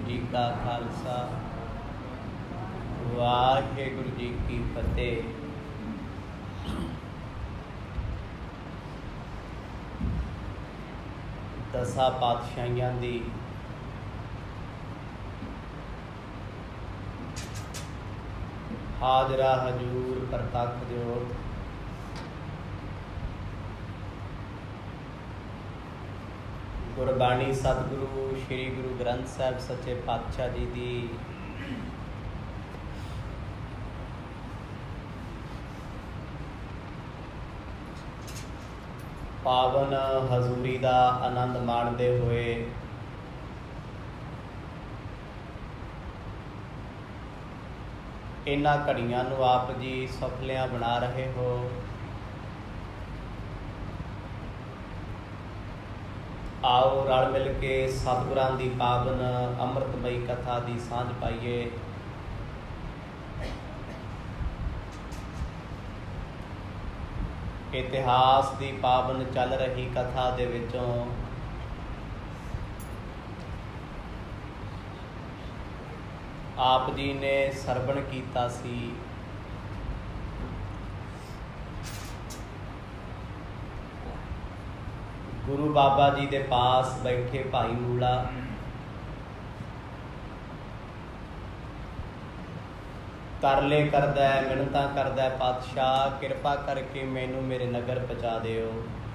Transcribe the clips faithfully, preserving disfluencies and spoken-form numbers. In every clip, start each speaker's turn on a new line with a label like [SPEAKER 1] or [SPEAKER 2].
[SPEAKER 1] जी का खालसा वाहिगुरु जी की फतेह। दसा पातशाहियां दी हाजरा हजूर प्रतख जोत गुरबाणी सतगुरु श्री गुरु ग्रंथ साहब सच्चे पातशाह जी दी पावन हजूरी का आनंद माणते हुए इन्हां घड़ियां नूं आप जी सफलियां बना रहे हो। आओ रल मिल के सतगुरां दी पावन अमृतमयी कथा दी सांझ पाइए। इतिहास दी पावन चल रही कथा दे विचों आप जी ने सरवण कीता सी गुरु बाबा जी दे पास बैठे भाई मूला तरले करदा है, मिन्नतां करदा है, पातशाह किरपा करके मैनू मेरे नगर पहुँचा दिओ।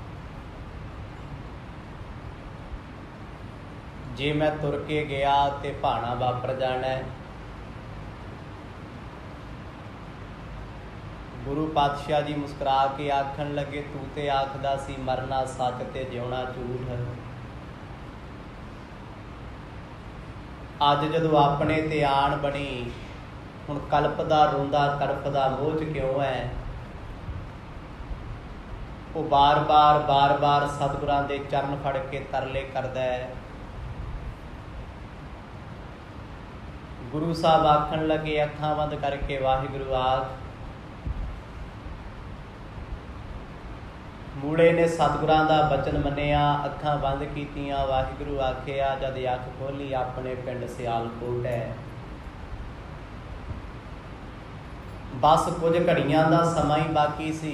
[SPEAKER 1] जे मैं तुर के गया तो भाना वापर जाना है। गुरु पातशाह जी मुस्कुरा के आखन लगे तू ते आखदा सी मरना सच ते जिउणा झूठ। अज जदों अपने ते आण बनी हुण कल्पदा रोंदा तड़फदा मोह च क्यों है। वो बार बार बार बार सतगुरां दे चरण फड़ के तरले करदा है। गुरु साहब आखन लगे अखां बंद करके वाहिगुरु आख। मूड़े ने सतगुरां दा बचन मनिया, अखां बंद कीतियां, वाहिगुरु आखिया। जद अख खोली अपने पिंड सियालकोट है। बस कुछ घड़ियां दा समा ही बाकी सी।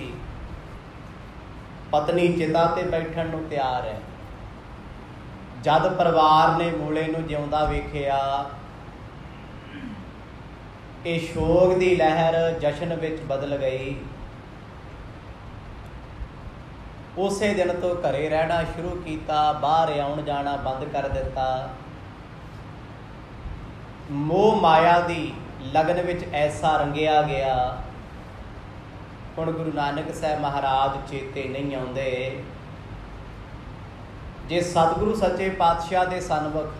[SPEAKER 1] पत्नी चिता ते बैठण नूं तैयार है। जद परिवार ने मूले नूं जिउंदा वेखिया, ये शोक दी लहर जशन विच बदल गई। उसे दिन तो घरे रहना शुरू किया, बाहर आउण जाना बंद कर दिता। मोह माया दी लगन विच ऐसा रंगिया गया। हुण गुरु नानक साहब महाराज चेते नहीं आउंदे। जे सतगुरु सच्चे पातशाह दे सन्मुख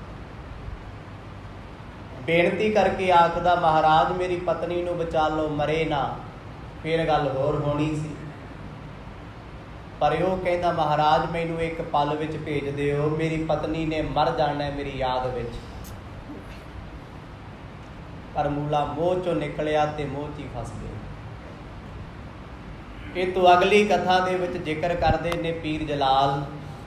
[SPEAKER 1] बेनती करके आखदा महाराज मेरी पत्नी नूं बचा लो, मरे ना, फिर गल होर होनी सी। पर वो कहता महाराज मैनू एक पल विच भेज दिओ, मेरी पत्नी ने मर जाना है मेरी याद विच। पर मूला मोह चों निकलिया ते मोह च ही फस गया। ये तो अगली कथा दे विच जिक्र करदे ने पीर जलाल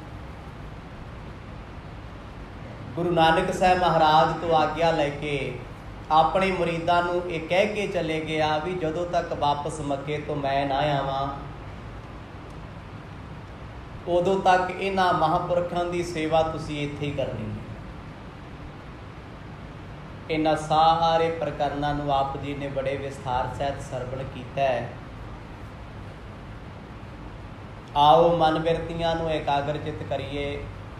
[SPEAKER 1] गुरु नानक साहब महाराज तो आग्ञा लैके अपने मुरीदां नूं ये कह के चले गया भी जदों तक वापस मक्के तो मैं ना आवां उदों तक इन्हां महापुरखों की सेवा तुसीं इत्थे ही करनी है। इन्हां सारे प्रकरणां नूं आप जी ने बड़े विस्तार सहित सरवण कीता है। आओ मन बिरतियां नूं एकाग्रचित करिए।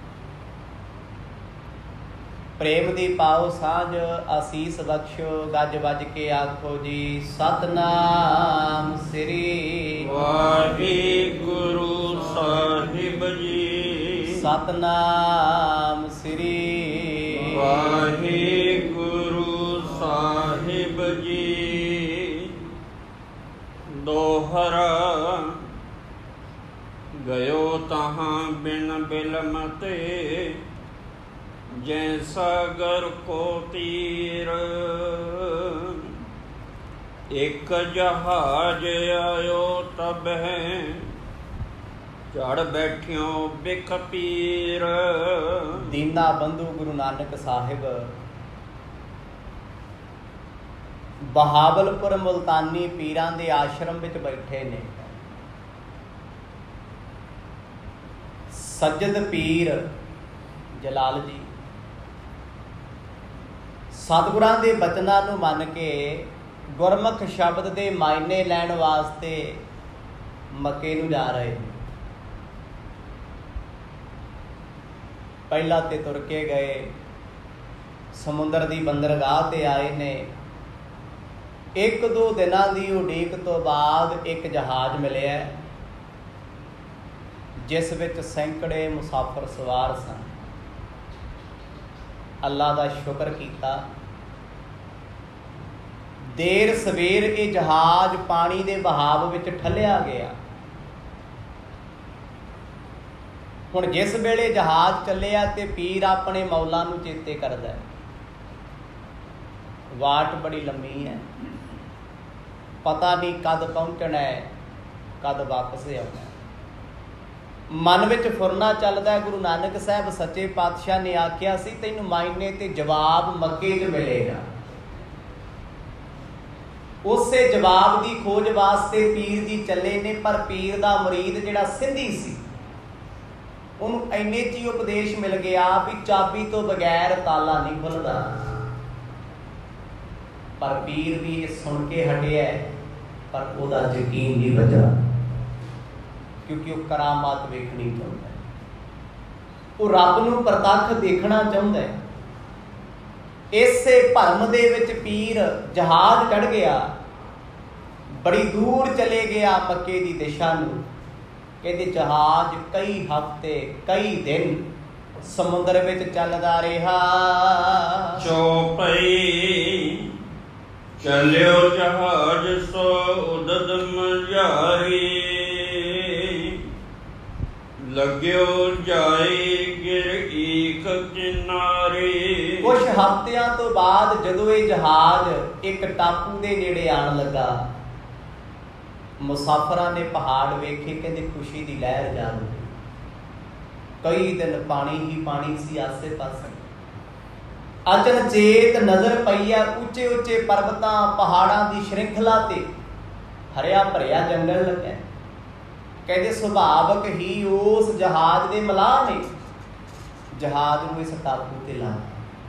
[SPEAKER 1] प्रेम दी पाओ सांझ, आसीस बख्शो, गज बज के आखो जी सतनाम श्री
[SPEAKER 2] वाहिगुरु साहिब जी।
[SPEAKER 1] सतनाम श्री
[SPEAKER 2] वाहिगुरु साहिब जी। दोहरा गयो तहाँ बिन बिलमते, जैसा गर को तीर। एक जहाज आयो तब है, चढ़ बैठियों बिख पीर।
[SPEAKER 1] दीना बंधु गुरु नानक साहिब ਬਹਾਵਲਪੁਰ ਮੁਲਤਾਨੀ ਪੀਰਾਂ ਦੇ ਆਸ਼ਰਮ ਵਿੱਚ ਬੈਠੇ ਨੇ। ਸੱਜਦ ਪੀਰ ਜਲਾਲ ਜੀ ਸਤਿਗੁਰਾਂ ਦੇ ਬਚਨਾਂ ਨੂੰ ਮੰਨ ਕੇ ਗੁਰਮੁਖ ਸ਼ਬਦ ਦੇ ਮਾਇਨੇ ਲੈਣ ਵਾਸਤੇ ਮੱਕੇ ਨੂੰ ਜਾ ਰਹੇ ਨੇ। ਪਹਿਲਾਂ ਤੇ ਤੁਰ ਕੇ ਗਏ, ਸਮੁੰਦਰ ਦੀ ਬੰਦਰਗਾਹ ਤੇ ਆਏ ਨੇ। ਇੱਕ ਦੋ ਦਿਨਾਂ ਦੀ ਉਡੀਕ ਤੋਂ ਬਾਅਦ ਇੱਕ ਜਹਾਜ਼ ਮਿਲਿਆ ਜਿਸ ਵਿੱਚ ਸੈਂਕੜੇ ਮੁਸਾਫਰ ਸਵਾਰ ਸਨ। ਅੱਲਾ ਦਾ ਸ਼ੁਕਰ ਕੀਤਾ, ਦੇਰ ਸਵੇਰ ਇਹ ਜਹਾਜ਼ ਪਾਣੀ ਦੇ ਵਹਾਵ ਵਿੱਚ ਠੱਲਿਆ ਗਿਆ। ਹੁਣ ਜਿਸ ਵੇਲੇ ਜਹਾਜ਼ ਚੱਲਿਆ ਤੇ ਪੀਰ ਆਪਣੇ ਮੌਲਾ ਨੂੰ ਚੇਤੇ ਕਰਦਾ ਹੈ। ਵਾਟ ਬੜੀ ਲੰਮੀ ਹੈ, ਪਤਾ ਨਹੀਂ ਕਦ ਪਹੁੰਚਣਾ ਹੈ, ਕਦ ਵਾਪਸ ਆਉਣਾ ਹੈ। ਮਨ ਵਿੱਚ ਫੁਰਨਾ ਚੱਲਦਾ ਹੈ। ਗੁਰੂ ਨਾਨਕ ਸਾਹਿਬ ਸੱਚੇ ਪਾਤਸ਼ਾਹ ਨੇ ਆਖਿਆ ਸੀ ਤੈਨੂੰ ਮਾਇਨੇ ਤੇ ਜਵਾਬ ਮੱਕੇ 'ਚ ਮਿਲੇਗਾ। ਉਸੇ ਜਵਾਬ ਦੀ ਖੋਜ ਵਾਸਤੇ ਪੀਰ ਜੀ ਚੱਲੇ ਨੇ। ਪਰ ਪੀਰ ਦਾ ਮੁਰੀਦ ਜਿਹੜਾ ਸਿੰਧੀ ਸੀ ਉਹਨੂੰ ਇੰਨੇ 'ਚ ਹੀ ਉਪਦੇਸ਼ ਮਿਲ ਗਿਆ ਵੀ ਚਾਬੀ ਤੋਂ ਬਗੈਰ ਤਾਲਾ ਨਹੀਂ ਖੁੱਲਦਾ। ਪਰ ਪੀਰ ਵੀ ਇਹ ਸੁਣ ਕੇ ਹਟਿਆ, ਪਰ ਉਹਦਾ ਯਕੀਨ ਨਹੀਂ ਬਚਾ, ਕਿਉਂਕਿ ਉਹ ਕਰਾਮਾਤ ਵੇਖਣੀ ਚਾਹੁੰਦਾ ਹੈ। ਉਹ ਰੱਬ ਨੂੰ ਪ੍ਰਤੱਖ ਦੇਖਣਾ ਚਾਹੁੰਦਾ ਹੈ। ਇਸੇ ਭਰਮ ਦੇ ਵਿੱਚ ਪੀਰ ਜਹਾਜ਼ ਚੜ੍ਹ ਗਿਆ, ਬੜੀ ਦੂਰ ਚਲੇ ਗਿਆ ਮੱਕੇ ਦੀ ਦਿਸ਼ਾ ਨੂੰ। ਕਹਿੰਦੇ ਜਹਾਜ਼ ਕਈ ਹਫ਼ਤੇ ਕਈ ਦਿਨ ਸਮੁੰਦਰ ਵਿੱਚ ਚੱਲਦਾ ਰਿਹਾ।
[SPEAKER 2] ਚੌਪਈ ਚੱਲਿਓ ਜਹਾਜ਼ ਸੋ ਉਦਦ ਮਝਾਰੀ, ਲੱਗਿਓ ਜਾਏ ਗਿਰ ਈਕ ਕਿਨਾਰੇ।
[SPEAKER 1] ਕੁਛ ਹਫ਼ਤਿਆਂ ਤੋਂ ਬਾਅਦ ਜਦੋਂ ਇਹ ਜਹਾਜ਼ ਇੱਕ ਟਾਪੂ ਦੇ ਨੇੜੇ ਆਉਣ ਲੱਗਾ, ਮੁਸਾਫਰਾਂ ਨੇ ਪਹਾੜ ਵੇਖੇ। ਕਹਿੰਦੇ ਖੁਸ਼ੀ ਦੀ ਲਹਿਰ ਜਾ ਰਹੀ। ਕਈ ਦਿਨ ਪਾਣੀ ਹੀ ਪਾਣੀ ਸੀ ਆਸੇ ਪਾਸੇ। ਅਚਨਚੇਤ ਨਜ਼ਰ ਪਈ ਆ ਉੱਚੇ ਉੱਚੇ ਪਰਬਤਾਂ ਪਹਾੜਾਂ ਦੀ ਸ਼੍ਰਿੰਖਲਾ ਤੇ ਹਰਿਆ ਭਰਿਆ ਜੰਗਲ ਲੱਗਾ। ਕਹਿੰਦੇ ਸੁਭਾਵਕ ਹੀ ਉਸ ਜਹਾਜ਼ ਦੇ ਮਲਾਹ ਨੇ ਜਹਾਜ਼ ਨੂੰ ਇਸ ਟਾਪੂ ਤੇ ਲਾ,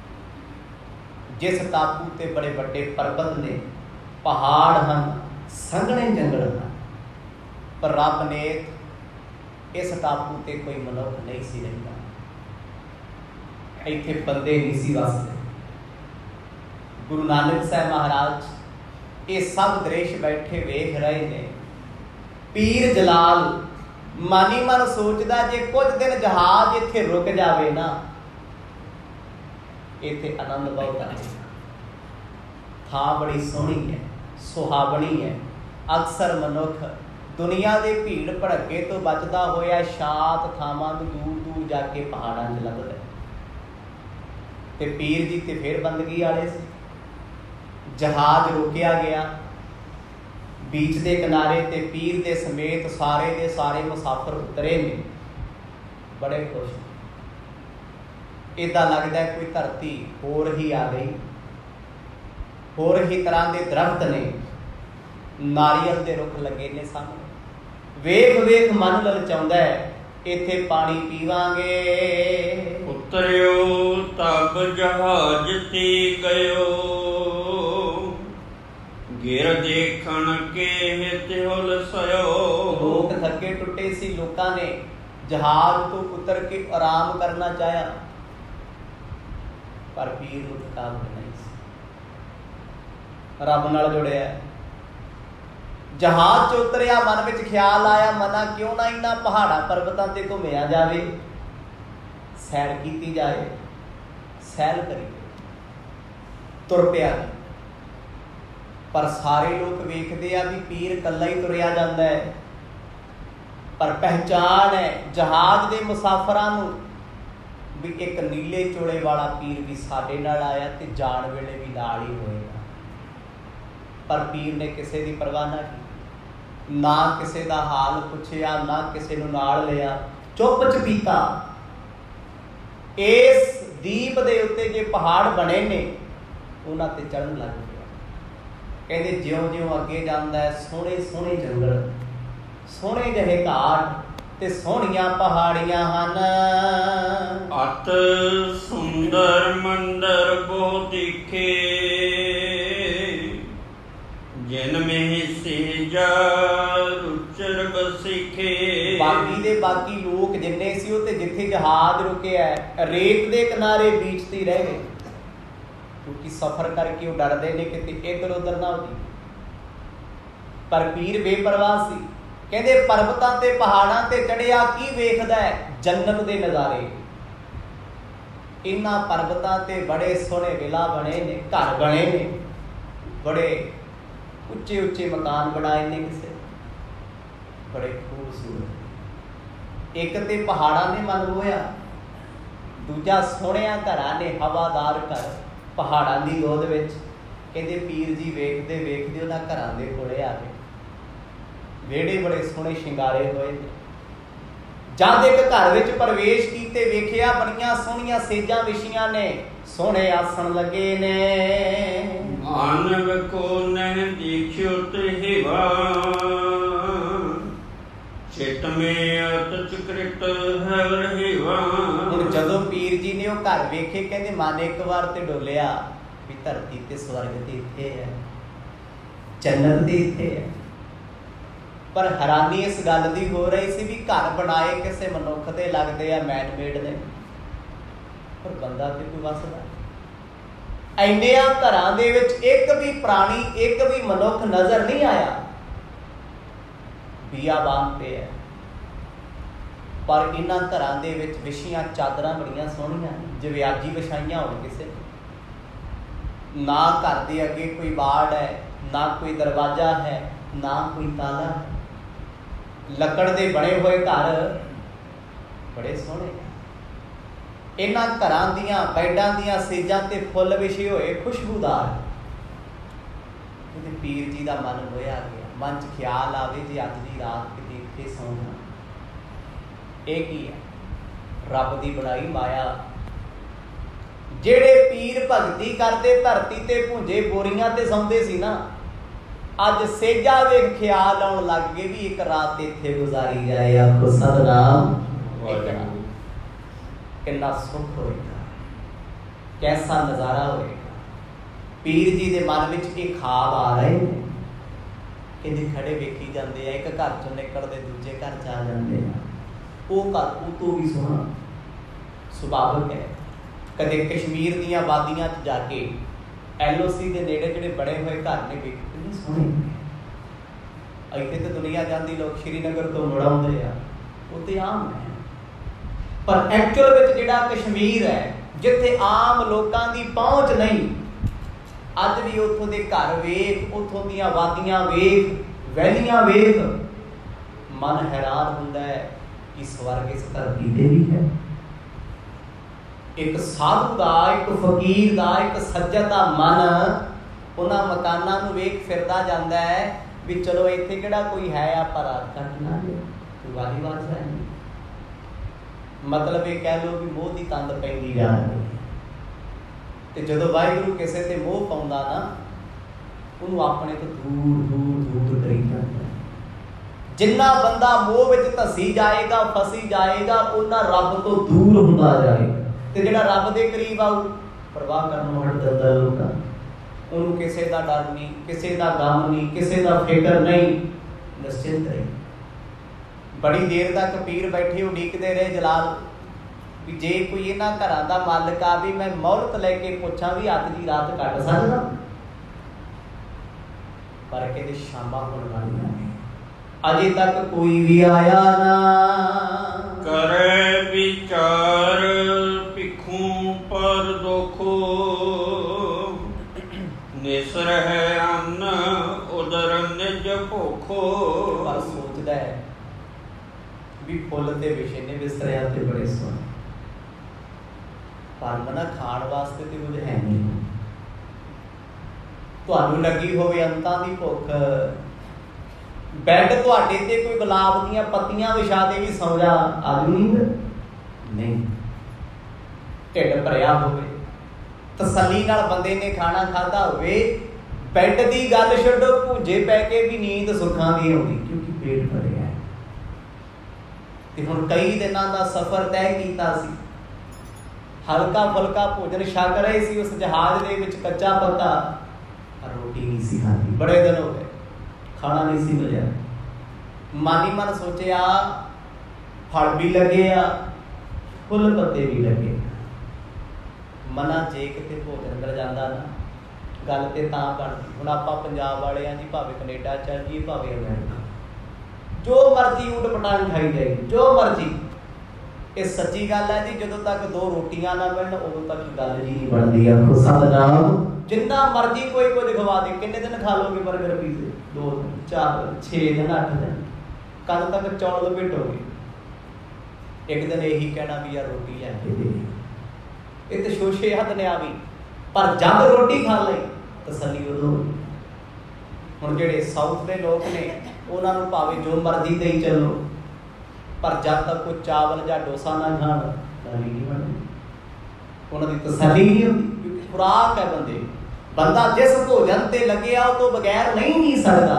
[SPEAKER 1] ਜਿਸ ਟਾਪੂ ਤੇ ਬੜੇ ਵੱਡੇ ਪਰਬਤ ਨੇ, ਪਹਾੜ ਹਨ, ਸੰਘਣੇ ਜੰਗਲ ਹਨ। ਪਰ ਰੱਬ ਨੇ ਇਸ ਟਾਪੂ ਤੇ ਕੋਈ ਮਨੁੱਖ ਨਹੀਂ ਸੀ ਰਹਿੰਦਾ, ਇੱਥੇ ਬੰਦੇ ਨਹੀਂ ਸੀ ਵਸਦੇ। ਗੁਰੂ ਨਾਨਕ ਸਾਹਿਬ ਮਹਾਰਾਜ ਇਹ ਸਭ ਦ੍ਰਿਸ਼ ਬੈਠੇ ਵੇਖ ਰਹੇ ਨੇ। ਪੀਰ ਜਲਾਲ ਮਾਨੀ ਮਨ ਸੋਚਦਾ ਜੇ ਕੁਝ ਦਿਨ ਜਹਾਜ਼ ਇੱਥੇ ਰੁਕ ਜਾਵੇ ਨਾ, ਇੱਥੇ ਆਨੰਦ ਬਹੁਤ ਆਏ। ਥਾਂ ਬੜੀ ਸੋਹਣੀ ਹੈ, ਸੁਹਾਵਣੀ ਹੈ। ਅਕਸਰ ਮਨੁੱਖ ਦੁਨੀਆ ਦੇ ਭੀੜ ਭੜੱਕੇ ਤੋਂ ਬਚਦਾ ਹੋਇਆ ਸ਼ਾਂਤ ਥਾਵਾਂ ਨੂੰ ਦੂਰ ਦੂਰ ਜਾ ਕੇ ਪਹਾੜਾਂ 'ਚ ਲੱਭਦਾ। ਤੇ ਪੀਰ ਜੀ ਤੇ ਫਿਰ ਬੰਦਗੀ ਵਾਲੇ ਸੀ। ਜਹਾਜ਼ ਰੋਕਿਆ ਗਿਆ ਬੀਚ ਦੇ ਕਿਨਾਰੇ ਤੇ ਪੀਰ ਦੇ ਸਮੇਤ ਸਾਰੇ ਦੇ ਸਾਰੇ ਮੁਸਾਫਰ ਉਤਰੇ ਨੇ, ਬੜੇ ਖੁਸ਼। ਏਦਾਂ ਲੱਗਦਾ ਕੋਈ ਧਰਤੀ ਹੋਰ ਹੀ ਆ ਗਈ। ਹੋਰ ਹੀ ਤਰ੍ਹਾਂ ਦੇ ਦਰਖਤ ਨੇ, ਨਾਰੀਅਲ ਦੇ ਰੁੱਖ ਲੱਗੇ ਨੇ ਸਾਹਮਣੇ। ਵੇਖ ਵੇਖ ਮਨ ਲਲਚਾਉਂਦਾ ਹੈ ਇੱਥੇ ਪਾਣੀ ਪੀਵਾਂਗੇ।
[SPEAKER 2] ਉਤਰਿਓ ਤਬ ਜਹਾਜ਼ ਤੇ ਗਇਓ, ਗਿਰ ਦੇਖਣ ਕੇ ਹਿਤ ਹੁਲਸਿਓ।
[SPEAKER 1] ਲੋਕ ਥੱਕੇ ਟੁੱਟੇ ਸੀ, ਲੋਕਾਂ ਨੇ ਜਹਾਜ਼ ਤੋਂ ਉਤਰ ਕੇ ਆਰਾਮ ਕਰਨਾ ਚਾਹਿਆ, ਪਰ ਪੀਰ ਨੂੰ ਥਕਾਵਟ ਨਹੀਂ ਸੀ। ਰੱਬ ਨਾਲ ਜੁੜਿਆ। ਜਹਾਜ਼ 'ਚ ਉਤਰਿਆ, ਮਨ ਵਿੱਚ ਖਿਆਲ ਆਇਆ ਮਨਾ ਕਿਉਂ ਨਾ ਇਹਨਾਂ ਪਹਾੜਾਂ ਪਰਬਤਾਂ ਤੇ ਘੁੰਮਿਆ ਜਾਵੇ, ਸੈਰ ਕੀਤੀ ਜਾਏ। ਸੈਰ ਕਰੀ, ਤੁਰ ਪਿਆ। ਪਰ ਸਾਰੇ ਲੋਕ ਵੇਖਦੇ ਆ ਵੀ ਪੀਰ ਇਕੱਲਾ ਹੀ ਤੁਰਿਆ ਜਾਂਦਾ ਹੈ। ਪਰ ਪਹਿਚਾਣ ਹੈ ਜਹਾਜ਼ ਦੇ ਮੁਸਾਫਰਾਂ ਨੂੰ ਵੀ ਇੱਕ ਨੀਲੇ ਚੋਲੇ ਵਾਲਾ ਪੀਰ ਵੀ ਸਾਡੇ ਨਾਲ ਆਇਆ ਤੇ ਜਾਣ ਵੇਲੇ ਵੀ ਨਾਲ ਹੀ ਹੋਏਗਾ। ਪਰ ਪੀਰ ਨੇ ਕਿਸੇ ਦੀ ਪਰਵਾਹ ਨਾ ਕੀਤੀ, ਨਾ ਕਿਸੇ ਦਾ ਹਾਲ ਪੁੱਛਿਆ, ਨਾ ਕਿਸੇ ਨੂੰ ਨਾਲ ਲਿਆ, ਚੁੱਪ ਚਪੀਤਾ। ਇਸ ਦੀਪ ਦੇ ਉੱਤੇ ਜੇ ਪਹਾੜ ਬਣੇ ਨੇ ਉਹਨਾਂ ਤੇ ਚੜ੍ਹਨ ਲੱਗ ਪਿਆ। कहते ज्यों ज्यों अगे जाता है सोहने सोहने जंगल, सोहने जहे घाट ते सोहणियां पहाड़ियां हन।
[SPEAKER 2] अत सुंदर मंदर बहु दिखे, जिनमें सेजा रुचर बसिखे।
[SPEAKER 1] बाकी दे बाकी लोग जिन्ने सी उते जिथे जहाज रुकिया रेत दे किनारे बीच ते रह गए, क्योंकि सफर करके वो डरते ने कि इधर उधर ना हो। पर पीर बेपरवाह सी, कहते पर्वतां ते पहाड़ां ते चढ़िया की वेखदा है? जन्नत दे नज़ारे। इन्हां पर्वतां ते बड़े सोहणे विला बने ने, घर बने ने, बड़े उच्चे उच्चे मकान बनाए ने, किसे बड़े खूबसूरत। एक ते पहाड़ां ने मन मोया, दूजा सोहणिया घरां ने, हवादार घर पहाड़ां दी गोद विच। कहते पीर जी वेखदे वेखदे उन्हां घरां दे कोले आ गए। वेड़े बड़े सोहणे शिंगारे होए ने। जद एक घर विच प्रवेश कीते वेखिया बड़ियां सोहणियां सेजां विछीआं ने, सोहणे आसन लगे ने।
[SPEAKER 2] मानव को नह दीख्यो तेवा, चित में अत कृत है रहेवा।
[SPEAKER 1] हुण जदों पीर जी ने वो घर वेखे, कहते मन एक बार ते डोलिया भी धरती ते स्वर्ग ते इत्थे है, जन्नत ते इत्थे है। पर हैरानी इस गल दी हो रही सी भी घर बनाए किसी मनुख दे लगदे आ, मैन मेड ने, पर बंदा ते कोई वसदा। इन्नियां घरां दे विच एक भी प्राणी, एक भी मनुख नजर नहीं आया। बियाबान पे है, पर इन्हां घरां दे विच विछीआं चादरां बड़ियां सोहणियां, जिवें अज ही विछाईआं होण किसे। ना घर दे अगे कोई बाड़ है, ना कोई दरवाजा है, ना कोई ताला है। लकड़ दे बने हुए घर बड़े सोहणे। इन्हां घरां दियां बैडां दियां सेजां ते फुੱਲ विछे होए खुशबूदार। पीर जी का मन होया गया, मन च ख्याल आवे जे अज दी रात किते इत्थे सौ जां। ਇਹ ਕੀ है? रब दी बनाई माया। ਜਿਹੜੇ पीर भगती करते धरती ते भुंजे बोरियां ते सौंदे सी ना, अज सेजा वेख ख्याल आउण लग गए भी एक रात इत्थे गुजारी जाए। आखो सतनाम, कितना सुख होएगा, कैसा नज़ारा होएगा। पीर जी दे मन विच एक ख्वाब आ रहे हैं, कहते खड़े वेखी जाते हैं, एक घर चों निकलते दूजे घर जा जाते हैं। वो घर वो तो भी सोहना सुभाविक है। कदे कश्मीर दियां वादियां च जाके एल ओ सी के नेड़े जिहड़े बड़े हुए घर ने वेखे कितने सोहणे। इत्थे तो दुनिया जाती लोग श्रीनगर तो मुड़ आउंदे आ, वो तो आम है। पर एक्चुअल विच जिहड़ा कश्मीर है, जिथे आम लोगों की पहुँच नहीं, अज भी उतों के घर वेख, उतों दियां वादियां वेख, वैलियां वेख, मन हैरान हुंदा है कि स्वर्ग इस धरती ते भी है। एक साधु का, एक फकीर का, एक सज्जन का मन उन्हां मकानां नूं वेख फिरदा जांदा है भी चलो इत्थे किहड़ा कोई है, आपां रात कट लांगे, कोई वादी वास है नहीं। मतलब ये कह लो भी मोह की तंद पैंदी जा रही है। तो जदों वाहिगुरू किसी ते मोह पाउंदा ना, उन्होंने अपने तो दूर दूर दूर करी जाता है। जिन्ना बंदा मोह विच धसी जाएगा, फसी जाएगा, उन्ना रब तो दूर हुंदा जाएगा। तो जिहड़ा रब दे करीब आऊ, परवाह करनों हट जाता लोग, उन्होंने किसी का डर नहीं, किसी का गम नहीं, किसी का फिक्र नहीं, निश्चिंत रही। बड़ी देर तक पीर बैठे उड़ीकते रहे जलाल भी जे कोई इन्हां घरां दा मालिक आ भी मैं मोहलत लैके पुछां भी अज दी रात कट सकदा। पर कहते शामां होण वालियां ने, अजे तक कोई भी आया ना।
[SPEAKER 2] करे विचार भिखू पर दुखो, निसर है अन्न उदर निज भुखो।
[SPEAKER 1] पर सोचदा है भी फुੱਲ ते विछे ने बिस्तरियां ते बड़े सोहणे, पर मना खाण वास्ते ते कुछ है नहीं। तुहानूं लगी होवे अंतां दी भुख, बैड तुहाडे ते कोई गुलाब दीयां पत्तियां विछा दे भी सौ जा, आजू नींद नहीं। ढिड भरिया होवे, तसल्ली नाल बंदे ने खाना खाधा होवे, बैड की गल छड्डो, भूजे पै के भी नींद सुखां दी आउंदी क्योंकि पेट भरिया है। ते हुण कई दिनां दा सफर तय कीता सी, हल्का फुल्का भोजन छक रहे सी उस जहाज दे विच कच्चा पक्का, पर रोटी नहीं सी खाधी। बड़े दिन हो गए खाना नहीं सी मिलिया। मन ही मन सोचिया फल भी लगे आ, फुल पत्ते भी लगे, मना जे किते भोजन मिल जाता ना गल ते तां बनदी। हुण आपां पंजाब वाले आ जी, भावें कनेडा चल जाइए भावें अमेरिका, जो मर्जी ऊट पटांग खाई जाए, जो मर्जी। ये सच्ची गल है जी, जदों तक दो रोटियां ना मिलन उदों तक गल जी नहीं बनदी। आखो सतनाम। जिन्ना मर्जी कोई कुछ खवा दे, किन्ने दिन खा लोगे बर्गर पीजे? दो दिन, चार दिन, छे दिन, अठ दिन, कल तक चौल लपेटोगे। एक दिन यही कहना भी यार रोटी लैके दे, ये तो शोशे हद ने आ भी, पर जब रोटी खा लई तसल्ली उदों। हुण जिहड़े साउथ के लोग ने उन्हां नूं भावें जो मर्जी देई चलो, पर जब तक कोई चावल या डोसा ना खाण गल ही नहीं बनदी, उन्हां दी तसल्ली नहीं होंदी। क्योंकि खुराक है बंदे, बंदा जिस भोजन ते लगे आ तो बगैर नहीं जी सकदा।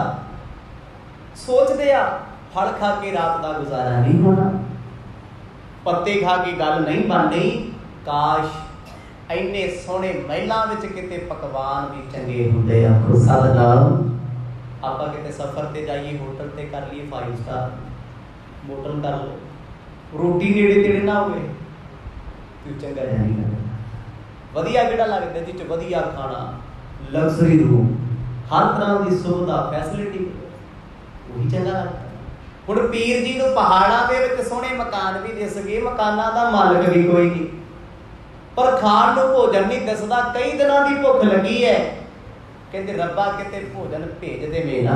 [SPEAKER 1] सोचदे आ फल खा के रात का गुजारा नहीं होना, पत्ते खा के गल नहीं बननी। काश इन्ने सोहणे महलां विच किते पकवान भी चंगे हुंदे। आखो सतनाम। आपां किते सफर ते जाइए, होटल ते कर लईए फाइव स्टार होटल कर लो, रोटी नेड़े तेड़े ना होवे तो चंगा नहीं लगदा। वधिया किहड़ा लगदा जिस वधिया खाना, लग्जरी रूम, हर तरह की सुविधा फैसिलिटी, वही चंगा लगदा। हुण पीर जी नूं पहाड़ां दे विच सोहणे मकान भी दिस गए, मकानां दा मालक भी कोई नहीं, पर खाण नूं भोजन नहीं दिसदा। कई दिनां दी भुख लगी है, कहते रब्बा किते भोजन भेज दे मेरा,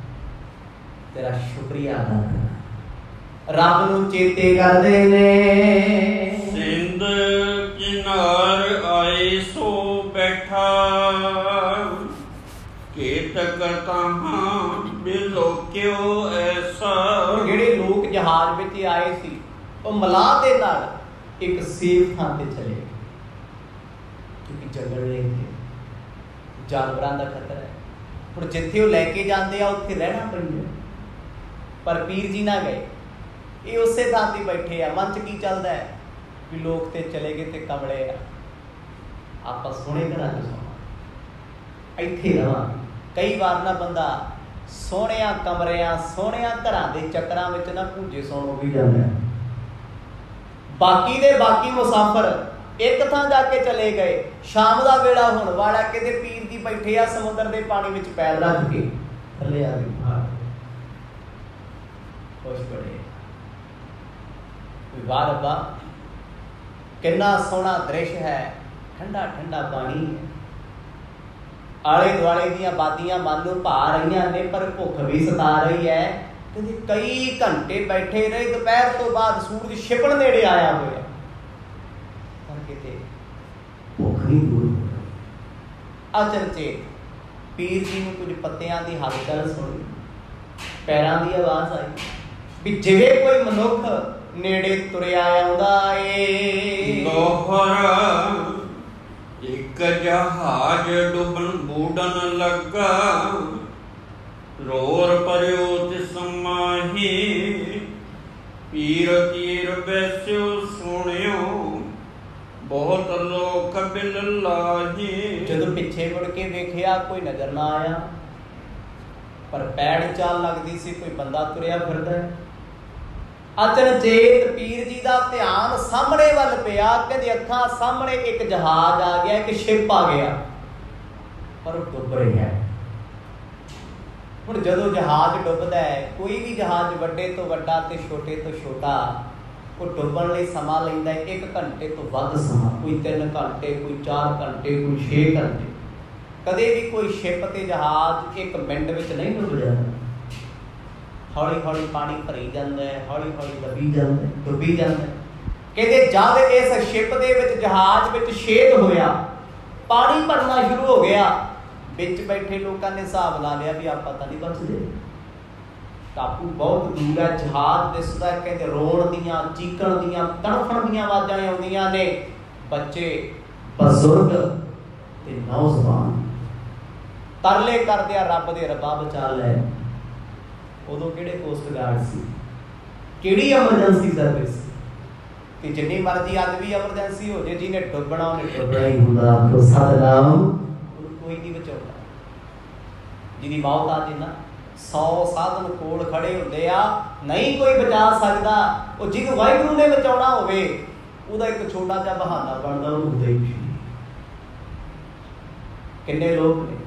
[SPEAKER 1] तेरा शुक्रिया अदा कर। रब नूं चेते करदे ने।
[SPEAKER 2] सिंध किनार आए सो बैठा, केतक तहां बिलोक्यो ऐसा।
[SPEAKER 1] ਜਿਹੜੇ ਲੋਕ जहाज ਵਿੱਚ आए सी ਉਹ ਮਲਾਹ ਦੇ ਨਾਲ ਇੱਕ ਸੇਫ ਥਾਂ ਤੇ ਚਲੇ ਗਏ, ਕਿਉਂਕਿ ਜੰਗਲ ਨੇ ਇੱਥੇ ਜਾਨਵਰਾਂ ਦਾ ਖਤਰਾ ਹੈ। ਹੁਣ ਜਿੱਥੇ ਉਹ ਲੈ ਕੇ ਜਾਂਦੇ ਆ ਉੱਥੇ ਰਹਿਣਾ ਪੈਂਦਾ, ਪਰ ਪੀਰ ਜੀ ਨਾ ਗਏ, ਇਹ ਉਸੇ ਥਾਂ ਤੇ ਬੈਠੇ ਆ। ਮਨ 'ਚ ਕੀ ਚੱਲਦਾ ਹੈ ਵੀ ਲੋਕ ਤੇ ਚਲੇ ਗਏ ਤੇ ਕਮਲੇ ਆ, ਆਪਾਂ ਸੋਹਣੇ ਘਰਾਂ 'ਚ ਸੌਣਾ, ਇੱਥੇ ਰਵਾਂਗੇ। ਕਈ ਵਾਰ ਨਾ ਬੰਦਾ ਸੋਹਣਿਆਂ ਕਮਰਿਆਂ ਸੋਹਣਿਆਂ ਘਰਾਂ ਦੇ ਚੱਕਰਾਂ ਵਿੱਚ ਨਾ ਭੂਜੇ ਸੌਣੋਂ ਵੀ ਜਾਂਦਾ ਹੈ। ਬਾਕੀ ਦੇ ਬਾਕੀ ਮੁਸਾਫਰ ਇੱਕ ਥਾਂ ਜਾ ਕੇ ਚਲੇ ਗਏ, ਸ਼ਾਮ ਦਾ ਵੇਲਾ ਹੋਣ ਵਾਲਾ, ਕਿਤੇ ਪੀਰ ਜੀ ਬੈਠੇ ਆ ਸਮੁੰਦਰ ਦੇ ਪਾਣੀ ਵਿੱਚ ਪੈਰ ਰੱਖ ਕੇ ਥੱਲੇ ਆ ਗਏ, ਖੁਸ਼ ਬੜੇ। वाह रब्बा कितना सोहना दृश्य है, ठंडा ठंडा पानी है, आले दुआले दियां बादियां मन नूं भा रही ने, पर भुख भी सता रही है। कहते कई घंटे बैठे रहे, दोपहर तो बाद सूरज छिपण नेड़े आया होया, पर किते भुख नहीं दूर हो रही। अचनचेत पीर जी नूं कुछ पत्तियां दी हलचल सुनी, पैरां दी आवाज़ आई भी जिवें कोई मनुख नेड़े तुरिया आउंदा ए।
[SPEAKER 2] दोहरा एक जहाज डुबन बूडन लगा, रोर परियो तिस माही, पीर तीर बैस्यो सुनियो, बहुत लोक बिल लाही।
[SPEAKER 1] जदों पिछे मुड़ के वेखिया कोई नजर ना आया, पर पैड़ चाल लगदी सी कोई बंदा तुरिया फिरदा है। अचनचेत पीर जी का ध्यान सामने वल पिया, कहते अखां सामने एक जहाज आ गया, एक शिप आ गया, पर वो डुब रहा है। हुण जदों जहाज डुबदा है, कोई भी जहाज वड्डे तो वड्डा ते छोटे तो छोटा, वो डुबण लई समा लैंदा है एक घंटे तो वध समा, कोई तीन घंटे, कोई चार घंटे, कोई छे घंटे। कदे भी कोई शिप ते जहाज एक मिनट विच नहीं डुब जाता, हौली हौली पानी भरी जाता है, हौली हौली दबी जाता है, डुबी जाता है। कहते जब इस शिप दे विच जहाज विच छेद होया, पानी भरना शुरू हो गया, विच बैठे लोगों ने हिसाब ला लिया भी आप पता नहीं बचदे, टापू बहुत दूर है, जहाज दिसदा, कहते रोण दियां, चीकण दियां, तड़फण दियां आवाज़ां आउंदियां ने, बच्चे, बजुर्ग ते नौजवान ਤਰਲੇ ਕਰਦਿਆ ਰੱਬ ਦੇ ਰੱਬਾ ਬਚਾ ਲੈ। ਉਦੋਂ ਕਿਹੜੇ ਕੋਸਟ ਗਾਰਡ ਸੀ, ਕਿਹੜੀ ਐਮਰਜੈਂਸੀ ਸਰਵਿਸ ਸੀ। ਤੇ ਜਿੰਨੀ ਮਰਜ਼ੀ ਅੱਜ ਵੀ ਐਮਰਜੈਂਸੀ ਹੋ ਜੇ, ਜਿਹਨੇ ਡੁੱਬਣਾ ਉਹਨੇ ਡੁੱਬਣਾ ਹੀ ਹੁੰਦਾ। ਸਤਿਨਾਮ, ਕੋਈ ਨਹੀਂ ਬਚਾਉਂਦਾ। ਜਿਹਦੀ ਮੌਤ ਆ ਜੇ ਨਾ, ਸੌ ਸਾਧਨ ਕੋਲ ਖੜੇ ਹੁੰਦੇ ਆ, ਨਹੀਂ ਕੋਈ ਬਚਾ ਸਕਦਾ। ਉਹ ਜਿਹਨੂੰ ਵਾਹਿਗੁਰੂ ਨੇ ਬਚਾਉਣਾ ਹੋਵੇ, ਉਹਦਾ ਇੱਕ ਛੋਟਾ ਜਿਹਾ ਬਹਾਨਾ ਬਣਦਾ, ਉਹਨੂੰ ਦੇਖੀ। ਕਿੰਨੇ ਲੋਕ ਨੇ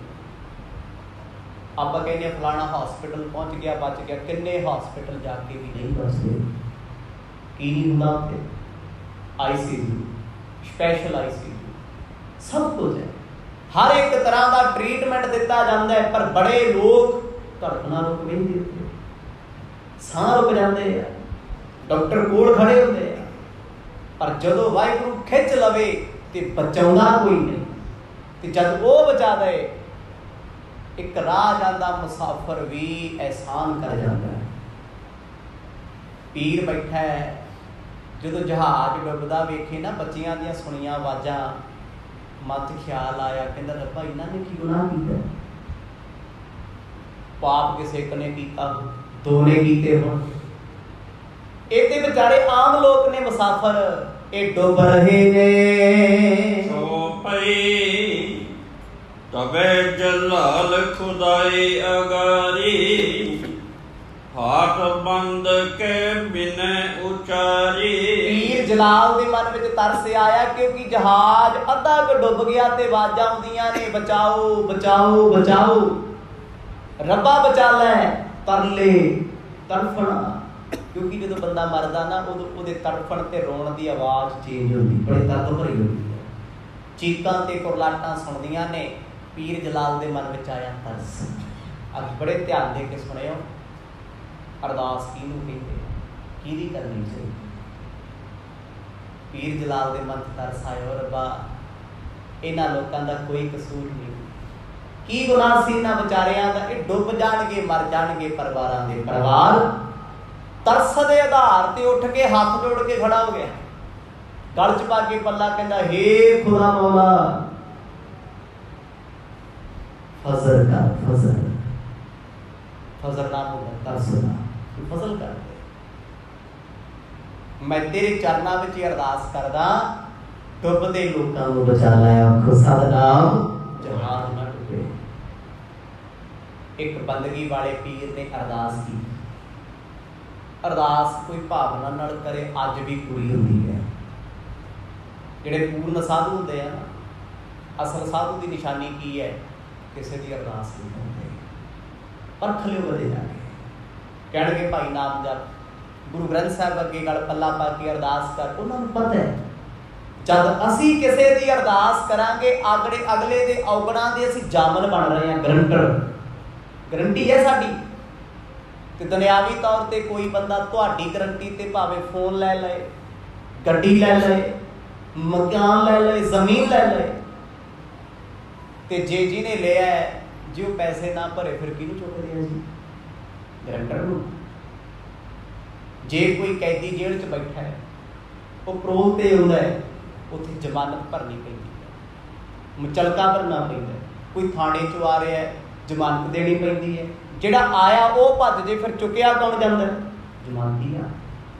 [SPEAKER 1] ਆਪਾਂ ਕਹਿੰਦੇ ਫਲਾਣਾ ਹਸਪੀਟਲ ਪਹੁੰਚ ਗਿਆ, ਬਚ ਗਿਆ। ਕਿੰਨੇ ਹਸਪੀਟਲ ਜਾ ਕੇ ਵੀ ਨਹੀਂ ਬਚਦੇ। ਕੀ ਨਹੀਂ ਹੁੰਦਾ ਉੱਥੇ? I C U, special I C U, ਸਭ ਕੁਝ ਹੈ। ਹਰ ਇੱਕ ਤਰ੍ਹਾਂ ਦਾ ਟ੍ਰੀਟਮੈਂਟ ਦਿੱਤਾ ਜਾਂਦਾ ਹੈ। ਪਰ ਬੜੇ ਲੋਕ ਧੜਕਣਾ ਰੁਕ ਨਹੀਂ ਦਿੰਦੇ, ਸਾਹ ਰੁਕ ਜਾਂਦੇ ਆ, ਡਾਕਟਰ ਕੋਲ ਖੜੇ ਹੁੰਦੇ ਆ। ਪਰ ਜਦੋਂ ਵਾਹਿਗੁਰੂ ਖਿੱਚ ਲਵੇ ਤੇ ਬਚਾਉਂਦਾ ਕੋਈ ਨਹੀਂ। ਤੇ ਜਦ ਉਹ ਬਚਾ ਦੇ, ਇੱਕ ਰਾਹ ਜਾਂਦਾ ਮੁਸਾਫਰ ਵੀ ਅਹਿਸਾਨ ਕਰ ਜਾਂਦਾ ਹੈ। ਪੀਰ ਬੈਠਾ ਹੈ, ਜਦੋਂ ਜਹਾਜ਼ ਡੁੱਬਦਾ ਵੇਖੇ ਨਾ, ਬੱਚਿਆਂ ਦੀਆਂ ਸੁਣੀਆਂ ਆਵਾਜ਼ਾਂ, ਮਨ 'ਚ ਖਿਆਲ ਆਇਆ, ਕਹਿੰਦਾ ਰੱਬਾ ਇਹਨਾਂ ਨੇ ਕੀ ਗੁਨਾਹ ਕੀਤਾ? ਪਾਪ ਕਿਸੇ ਇੱਕ ਨੇ ਕੀਤਾ, ਦੋ ਨੇ ਕੀਤੇ ਹੋਣ। ਇਹ ਤੇ ਵਿਚਾਰੇ ਆਮ ਲੋਕ ਨੇ, ਮੁਸਾਫਰ, ਇਹ ਡੁੱਬ ਰਹੇ ਨੇ।
[SPEAKER 2] ਸੋ ਪਈ ਤਬੇ ਜਲਾਲ ਖੁਦਾਈ ਅਗਾਰੀ, ਹਾਥ ਬੰਦ ਕੇ ਬਿਨੈ ਉਚਾਰੀ।
[SPEAKER 1] ਪੀਰ ਜਲਾਲ ਦੇ ਮਨ ਵਿੱਚ ਤਰਸ ਆਇਆ, ਕਿਉਂਕਿ ਜਹਾਜ਼ ਅੱਧਾ ਕੁ ਡੁੱਬ ਗਿਆ ਤੇ ਆਵਾਜ਼ਾਂ ਆਉਂਦੀਆਂ ਨੇ, ਬਚਾਓ ਬਚਾਓ ਬਚਾਓ, ਰੱਬਾ ਬਚਾ ਲੈ। ਤਰਲੇ, ਤੜਫਣਾ। ਕਿਉਂਕਿ ਜਦੋਂ ਬੰਦਾ ਮਰਦਾ ਨਾ, ਉਦੋਂ ਉਹਦੇ ਤੜਫਣ ਤੇ ਰੋਣ ਦੀ ਆਵਾਜ਼ ਚੇਂਜ ਹੁੰਦੀ, ਬੜੇ ਦਰਦ ਭਰੀ ਹੁੰਦੀ ਹੈ। ਚੀਕਾਂ ਤੇ ਕੁਰਲਾਟਾਂ ਸੁਣਦੀਆਂ ਨੇ। ਪੀਰ ਜਲਾਲ ਦੇ ਮਨ ਵਿੱਚ ਆਇਆ ਤਰਸ। ਅੱਜ ਬੜੇ ਧਿਆਨ ਦੇ ਕੇ ਸੁਣਿਓ, ਅਰਦਾਸ ਕਿਹਨੂੰ ਕਹਿੰਦੇ, ਕਿਹਦੀ ਕਰਨੀ ਚਾਹੀਦੀ। ਪੀਰ ਜਲਾਲ ਦੇ ਮਨ 'ਚ ਤਰਸ ਆਇਆ, ਰੱਬਾ ਇਹਨਾਂ ਲੋਕਾਂ ਦਾ ਕੋਈ ਕਸੂਰ ਨਹੀਂ, ਕੀ ਗੁਨਾਹ ਸੀ ਇਹਨਾਂ ਵਿਚਾਰਿਆਂ ਦਾ? ਇਹ ਡੁੱਬ ਜਾਣਗੇ, ਮਰ ਜਾਣਗੇ ਪਰਿਵਾਰਾਂ ਦੇ ਪਰਿਵਾਰ। ਤਰਸ ਦੇ ਆਧਾਰ ਤੇ ਉੱਠ ਕੇ ਹੱਥ ਜੋੜ ਕੇ ਖੜਾ ਹੋ ਗਿਆ, ਗਲ 'ਚ ਪਾ ਕੇ ਪੱਲਾ, ਕਹਿੰਦਾ ਹੇ ਖੁਦਾ ਮੌਲਾ, ਫਜ਼ਲ ਕਰ, ਫਜ਼ਲ ਫਜ਼ਲ ਨਾ ਹੋਗਾ, ਤਰਸ ਨਾ, ਫਜ਼ਲ ਕਰ ਦੇ। ਮੈਂ ਤੇਰੇ ਚਰਨਾਂ ਵਿੱਚ ਹੀ ਅਰਦਾਸ ਕਰਦਾ, ਡੁੱਬਦੇ ਲੋਕਾਂ ਨੂੰ ਬਚਾ ਲੈ। ਸਤਿਨਾਮ, ਜਹਾਜ਼ ਨਾ ਡੁੱਬੇ। ਇੱਕ ਬੰਦਗੀ ਵਾਲੇ ਪੀਰ ਨੇ ਅਰਦਾਸ ਕੀਤੀ। ਅਰਦਾਸ ਕੋਈ ਭਾਵਨਾ ਨਾਲ ਕਰੇ, ਅੱਜ ਵੀ ਪੂਰੀ ਹੁੰਦੀ ਹੈ। ਜਿਹੜੇ ਪੂਰਨ ਸਾਧੂ ਹੁੰਦੇ ਆ ਨਾ, ਅਸਲ ਸਾਧੂ ਦੀ ਨਿਸ਼ਾਨੀ ਕੀ ਹੈ? ਕਿਸੇ ਦੀ ਅਰਦਾਸ ਨਹੀਂ ਹੁੰਦੀ। ਪਰਖ ਲਿਓ ਕਦੇ ਜਾ ਕੇ, ਕਹਿਣਗੇ ਭਾਈ ਨਾਮ ਜਪ, ਗੁਰੂ ਗ੍ਰੰਥ ਸਾਹਿਬ ਅੱਗੇ ਗਲ ਪੱਲਾ ਪਾ ਕੇ ਅਰਦਾਸ ਕਰ। ਉਹਨਾਂ ਨੂੰ ਪਤਾ ਹੈ ਜਦ ਅਸੀਂ ਕਿਸੇ ਦੀ ਅਰਦਾਸ ਕਰਾਂਗੇ, ਅਗਲੇ ਅਗਲੇ ਦੇ ਔਗਣਾਂ ਦੇ ਅਸੀਂ ਜਾਮਨ ਬਣ ਰਹੇ ਹਾਂ, ਗਰੰਟਰ, ਗਰੰਟੀ ਹੈ ਸਾਡੀ। ਤੇ ਦੁਨਿਆਵੀ ਤੌਰ ਤੇ ਕੋਈ ਬੰਦਾ ਤੁਹਾਡੀ ਗਰੰਟੀ ਤੇ ਭਾਵੇਂ ਫੋਨ ਲੈ ਲਏ, ਗੱਡੀ ਲੈ ਲਏ, ਮਕਾਨ ਲੈ ਲਏ, ਜ਼ਮੀਨ ਲੈ ਲਏ, ਤੇ ਜੇ ਜਿਹਨੇ ਲਿਆ, ਜੇ ਉਹ ਪੈਸੇ ਨਾ ਭਰੇ, ਫਿਰ ਕਿਹਨੂੰ ਚੁੱਕਦੇ ਆ ਜੀ? ਗਰੰਟਰ ਨੂੰ। ਜੇ ਕੋਈ ਕੈਦੀ ਜੇਲ੍ਹ 'ਚ ਬੈਠਾ ਹੈ, ਉਹ ਪਰੋਲ ਤੇ ਆਉਂਦਾ ਹੈ, ਉੱਥੇ ਜ਼ਮਾਨਤ ਭਰਨੀ ਪੈਂਦੀ ਹੈ, ਮੁਚਲਕਾ ਭਰਨਾ ਪੈਂਦਾ। ਕੋਈ ਥਾਣੇ 'ਚੋਂ ਆ ਰਿਹਾ, ਜ਼ਮਾਨਤ ਦੇਣੀ ਪੈਂਦੀ ਹੈ। ਜਿਹੜਾ ਆਇਆ ਉਹ ਭੱਜ ਜੇ, ਫਿਰ ਚੁੱਕਿਆ ਕੌਣ ਜਾਂਦਾ? ਜ਼ਮਾਨਤੀ ਆ।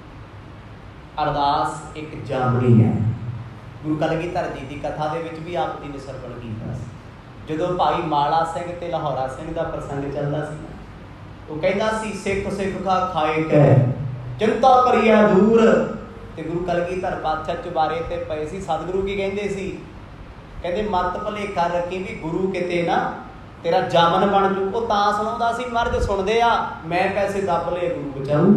[SPEAKER 1] ਅਰਦਾਸ ਇੱਕ ਜਾਮਣੀ ਹੈ। ਗੁਰੂ ਕਲਗੀਧਰ ਜੀ ਦੀ ਕਥਾ ਦੇ ਵਿੱਚ ਵੀ ਆਪ ਜੀ ਨੇ ਸਰਵਣ ਕੀਤਾ ਸੀ। ਜਦੋਂ ਭਾਈ ਮਾਲਾ ਸਿੰਘ ਤੇ ਲਾਹੌਰਾ ਸਿੰਘ ਦਾ ਪ੍ਰਸੰਗ ਚੱਲਦਾ ਸੀ, ਉਹ ਕਹਿੰਦਾ ਸੀ, ਸਿੱਖ ਸਿੱਖ ਖਾ ਖਾਏ ਕੈ, ਚਿੰਤਾ ਕਰੀਏ ਦੂਰ। ਤੇ ਗੁਰੂ ਕਲਗੀਧਰ ਪਾਤਸ਼ਾਹ ਚੁਬਾਰੇ ਤੇ ਪਏ ਸੀ। ਸਤਿਗੁਰੂ ਕੀ ਕਹਿੰਦੇ ਸੀ? ਕਹਿੰਦੇ ਮੱਤ ਭੁਲੇਖਾ ਰੱਖੀ ਵੀ ਗੁਰੂ ਕਿਤੇ ਨਾ ਤੇਰਾ ਜਾਮਨ ਬਣ ਜੂ। ਉਹ ਤਾਂ ਸੁਣਾਉਂਦਾ ਸੀ, ਮਰਦ ਸੁਣਦੇ ਆ, ਮੈਂ ਪੈਸੇ ਦੱਬ ਲਏ, ਗੁਰੂ ਬਚਾਊ।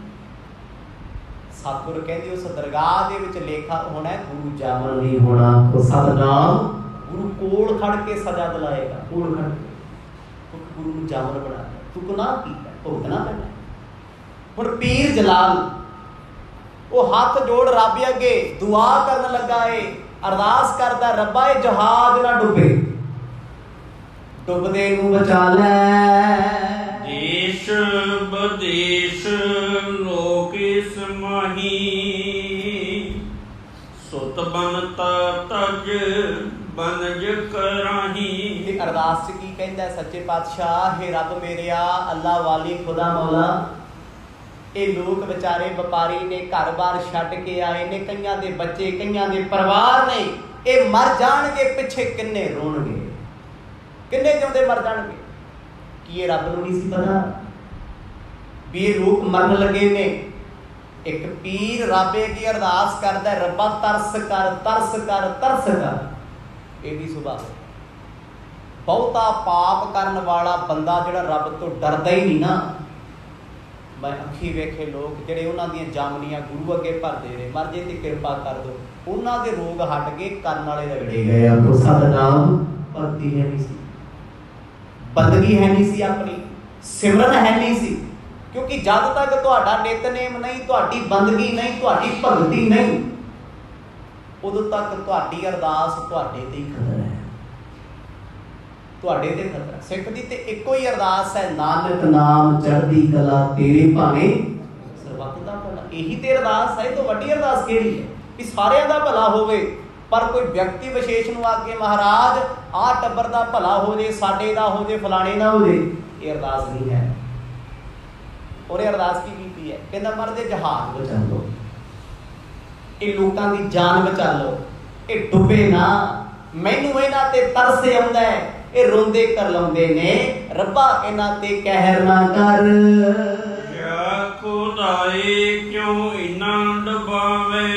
[SPEAKER 1] ਸਤਿਗੁਰ ਕਹਿੰਦੇ ਉਸ ਦਰਗਾਹ ਦੇ ਵਿੱਚ ਲੇਖਾ ਹੋਣਾ, ਗੁਰੂ ਜਾਮਨ ਨਹੀਂ ਹੋਣਾ। ਉਹ ਸਤਿਨਾਮ, ਗੁਰੂ ਕੋਲ ਖੜ ਕੇ ਸਜ਼ਾ ਦਿਲਾਏਗਾ, ਕੋਲ ਖੜ ਕੇ। ਗੁਰੂ ਨੂੰ ਜਾਮਨ ਬਣਾ, ਤੂੰ ਗੁਨਾਹ ਕੀਤਾ, ਭੁਗਤਣਾ ਪੈਣਾ। ਹੁਣ ਪੀਰ ਜਲਾਲ ਉਹ ਹੱਥ ਜੋੜ ਰੱਬ ਅੱਗੇ ਦੁਆ ਕਰਨ ਲੱਗਾ ਏ, ਅਰਦਾਸ ਕਰਦਾ, ਰੱਬਾ ਇਹ ਜਹਾਜ਼ ਨਾ ਡੁੱਬੇ, ਡੁੱਬਦੇ ਨੂੰ ਬਚਾ ਲੈ।
[SPEAKER 2] ਦੇਸ਼ ਬਦੇਸ਼ ਲੋਕੇ ਸਮਾਹੀ, ਸੁਤ ਬਨਤਾ ਤਜ बनज कराही।
[SPEAKER 1] ਤੇ ਅਰਦਾਸ 'ਚ ਕੀ ਕਹਿੰਦਾ ਸੱਚੇ ਪਾਤਸ਼ਾਹ, हे ਰੱਬ ਮੇਰਿਆ, ਅੱਲਾ ਵਾਲੀ ਖੁਦਾ ਮੌਲਾ, ਇਹ ਲੋਕ ਵਿਚਾਰੇ ਵਪਾਰੀ ਨੇ, ਘਰ-ਬਾਰ ਛੱਡ ਕੇ ਆਏ ਨੇ, ਕਈਆਂ ਦੇ ਬੱਚੇ, ਕਈਆਂ ਦੇ ਪਰਿਵਾਰ ਨੇ, ਇਹ ਮਰ ਜਾਣਗੇ, ਪਿੱਛੇ ਕਿੰਨੇ ਰੋਣਗੇ, ਕਿੰਨੇ ਜਿਉਂਦੇ ਮਰ ਜਾਣਗੇ। ਕੀ ਇਹ ਰੱਬ ਨੂੰ ਨਹੀਂ ਸੀ ਪਤਾ ਵੀ ਇਹ ਲੋਕ ਮਰਨ ਲੱਗੇ ਨੇ? ਇੱਕ ਪੀਰ ਰੱਬ ਅੱਗੇ ਅਰਦਾਸ ਕਰਦਾ, ਰੱਬਾ ਤਰਸ ਕਰ, ਤਰਸ ਕਰ, ਤਰਸ ਕਰ। ਇਹ ਵੀ ਸੁਭਾਅ। ਬਹੁਤਾ ਪਾਪ ਕਰਨ ਵਾਲਾ ਬੰਦਾ ਜਿਹੜਾ ਰੱਬ ਤੋਂ ਡਰਦਾ ਹੀ ਨਹੀਂ ਨਾ, ਮੈਂ ਅੱਖੀ ਵੇਖੇ ਲੋਕ ਜਿਹੜੇ ਉਹਨਾਂ ਦੀਆਂ ਜਾਮਨੀਆਂ ਗੁਰੂ ਅੱਗੇ ਭਰਦੇ ਨੇ, ਮਰ ਜੇ ਤੇ ਕਿਰਪਾ ਕਰ ਦਿਓ, ਉਹਨਾਂ ਦੇ ਰੋਗ ਹਟ ਗਏ, ਕਰਨ ਵਾਲੇ ਰਗੜੇ ਗਏ। ਆਪੋ ਸਤਿਨਾਮ। ਭਗਤੀ ਹੈ ਨਹੀਂ ਸੀ, ਬੰਦਗੀ ਹੈ ਨਹੀਂ ਸੀ, ਆਪਣੀ ਸਿਮਰਨ ਹੈ ਨਹੀਂ ਸੀ। ਕਿਉਂਕਿ ਜਦ ਤੱਕ ਤੁਹਾਡਾ ਨਿਤਨੇਮ ਨਹੀਂ, ਤੁਹਾਡੀ ਬੰਦਗੀ ਨਹੀਂ, ਤੁਹਾਡੀ ਭਗਤੀ ਨਹੀਂ, ਉਦੋਂ ਤੱਕ ਤੁਹਾਡੀ ਅਰਦਾਸ ਤੁਹਾਡੇ ਤੇ ਹੀ ਖਤਰਾ ਹੈ, ਤੁਹਾਡੇ ਤੇ ਖਤਰਾ। ਸਿੱਖ ਦੀ ਤੇ ਇੱਕੋ ਹੀ ਅਰਦਾਸ ਹੈ, ਨਾਨਕ ਨਾਮ ਚੜ੍ਹਦੀ ਕਲਾ ਤੇਰੇ ਭਾਣੇ ਸਰਬੱਤ ਦਾ ਭਲਾ। ਇਹੀ ਤੇ ਅਰਦਾਸ ਹੈ। ਇਹ ਤੋਂ ਵੱਡੀ ਅਰਦਾਸ ਕਿਹੜੀ ਹੈ? ਕਿ ਸਾਰਿਆਂ ਦਾ ਭਲਾ ਹੋਵੇ, ਪਰ ਕੋਈ ਵਿਅਕਤੀ ਵਿਸ਼ੇਸ਼ ਨੂੰ ਆ ਕੇ ਮਹਾਰਾਜ ਆਹ ਟੱਬਰ ਦਾ ਭਲਾ ਹੋ ਜੇ, ਸਾਡੇ ਦਾ ਹੋ ਜੇ, ਫਲਾਣੇ ਦਾ ਹੋ ਜੇ, ਇਹ ਅਰਦਾਸ ਨਹੀਂ ਹੈ। ਉਹਨੇ ਅਰਦਾਸ ਕੀ ਕੀਤੀ ਹੈ? ਕਹਿੰਦਾ ਮਰਦੇ ਜਹਾਜ਼ ਬਚਾ ਲਓ, ਇਹ ਲੋਕਾਂ ਦੀ ਜਾਨ ਬਚਾ ਲਓ, ਇਹ ਡੁੱਬੇ ਨਾ। ਮੈਨੂੰ ਇਹਨਾਂ ਤੇ ਤਰਸ ਆਉਂਦਾ ਹੈ, ਇਹ ਰੋਂਦੇ ਕਰ ਲਾਉਂਦੇ ਨੇ, ਰੱਬਾ ਇਹਨਾਂ ਤੇ ਕਹਿਰ ਨਾ ਕਰ।
[SPEAKER 2] ਯਾ ਖੁਦਾਏ ਕਿਉਂ ਇਨਾਂ ਡੁਬਾਵੇ,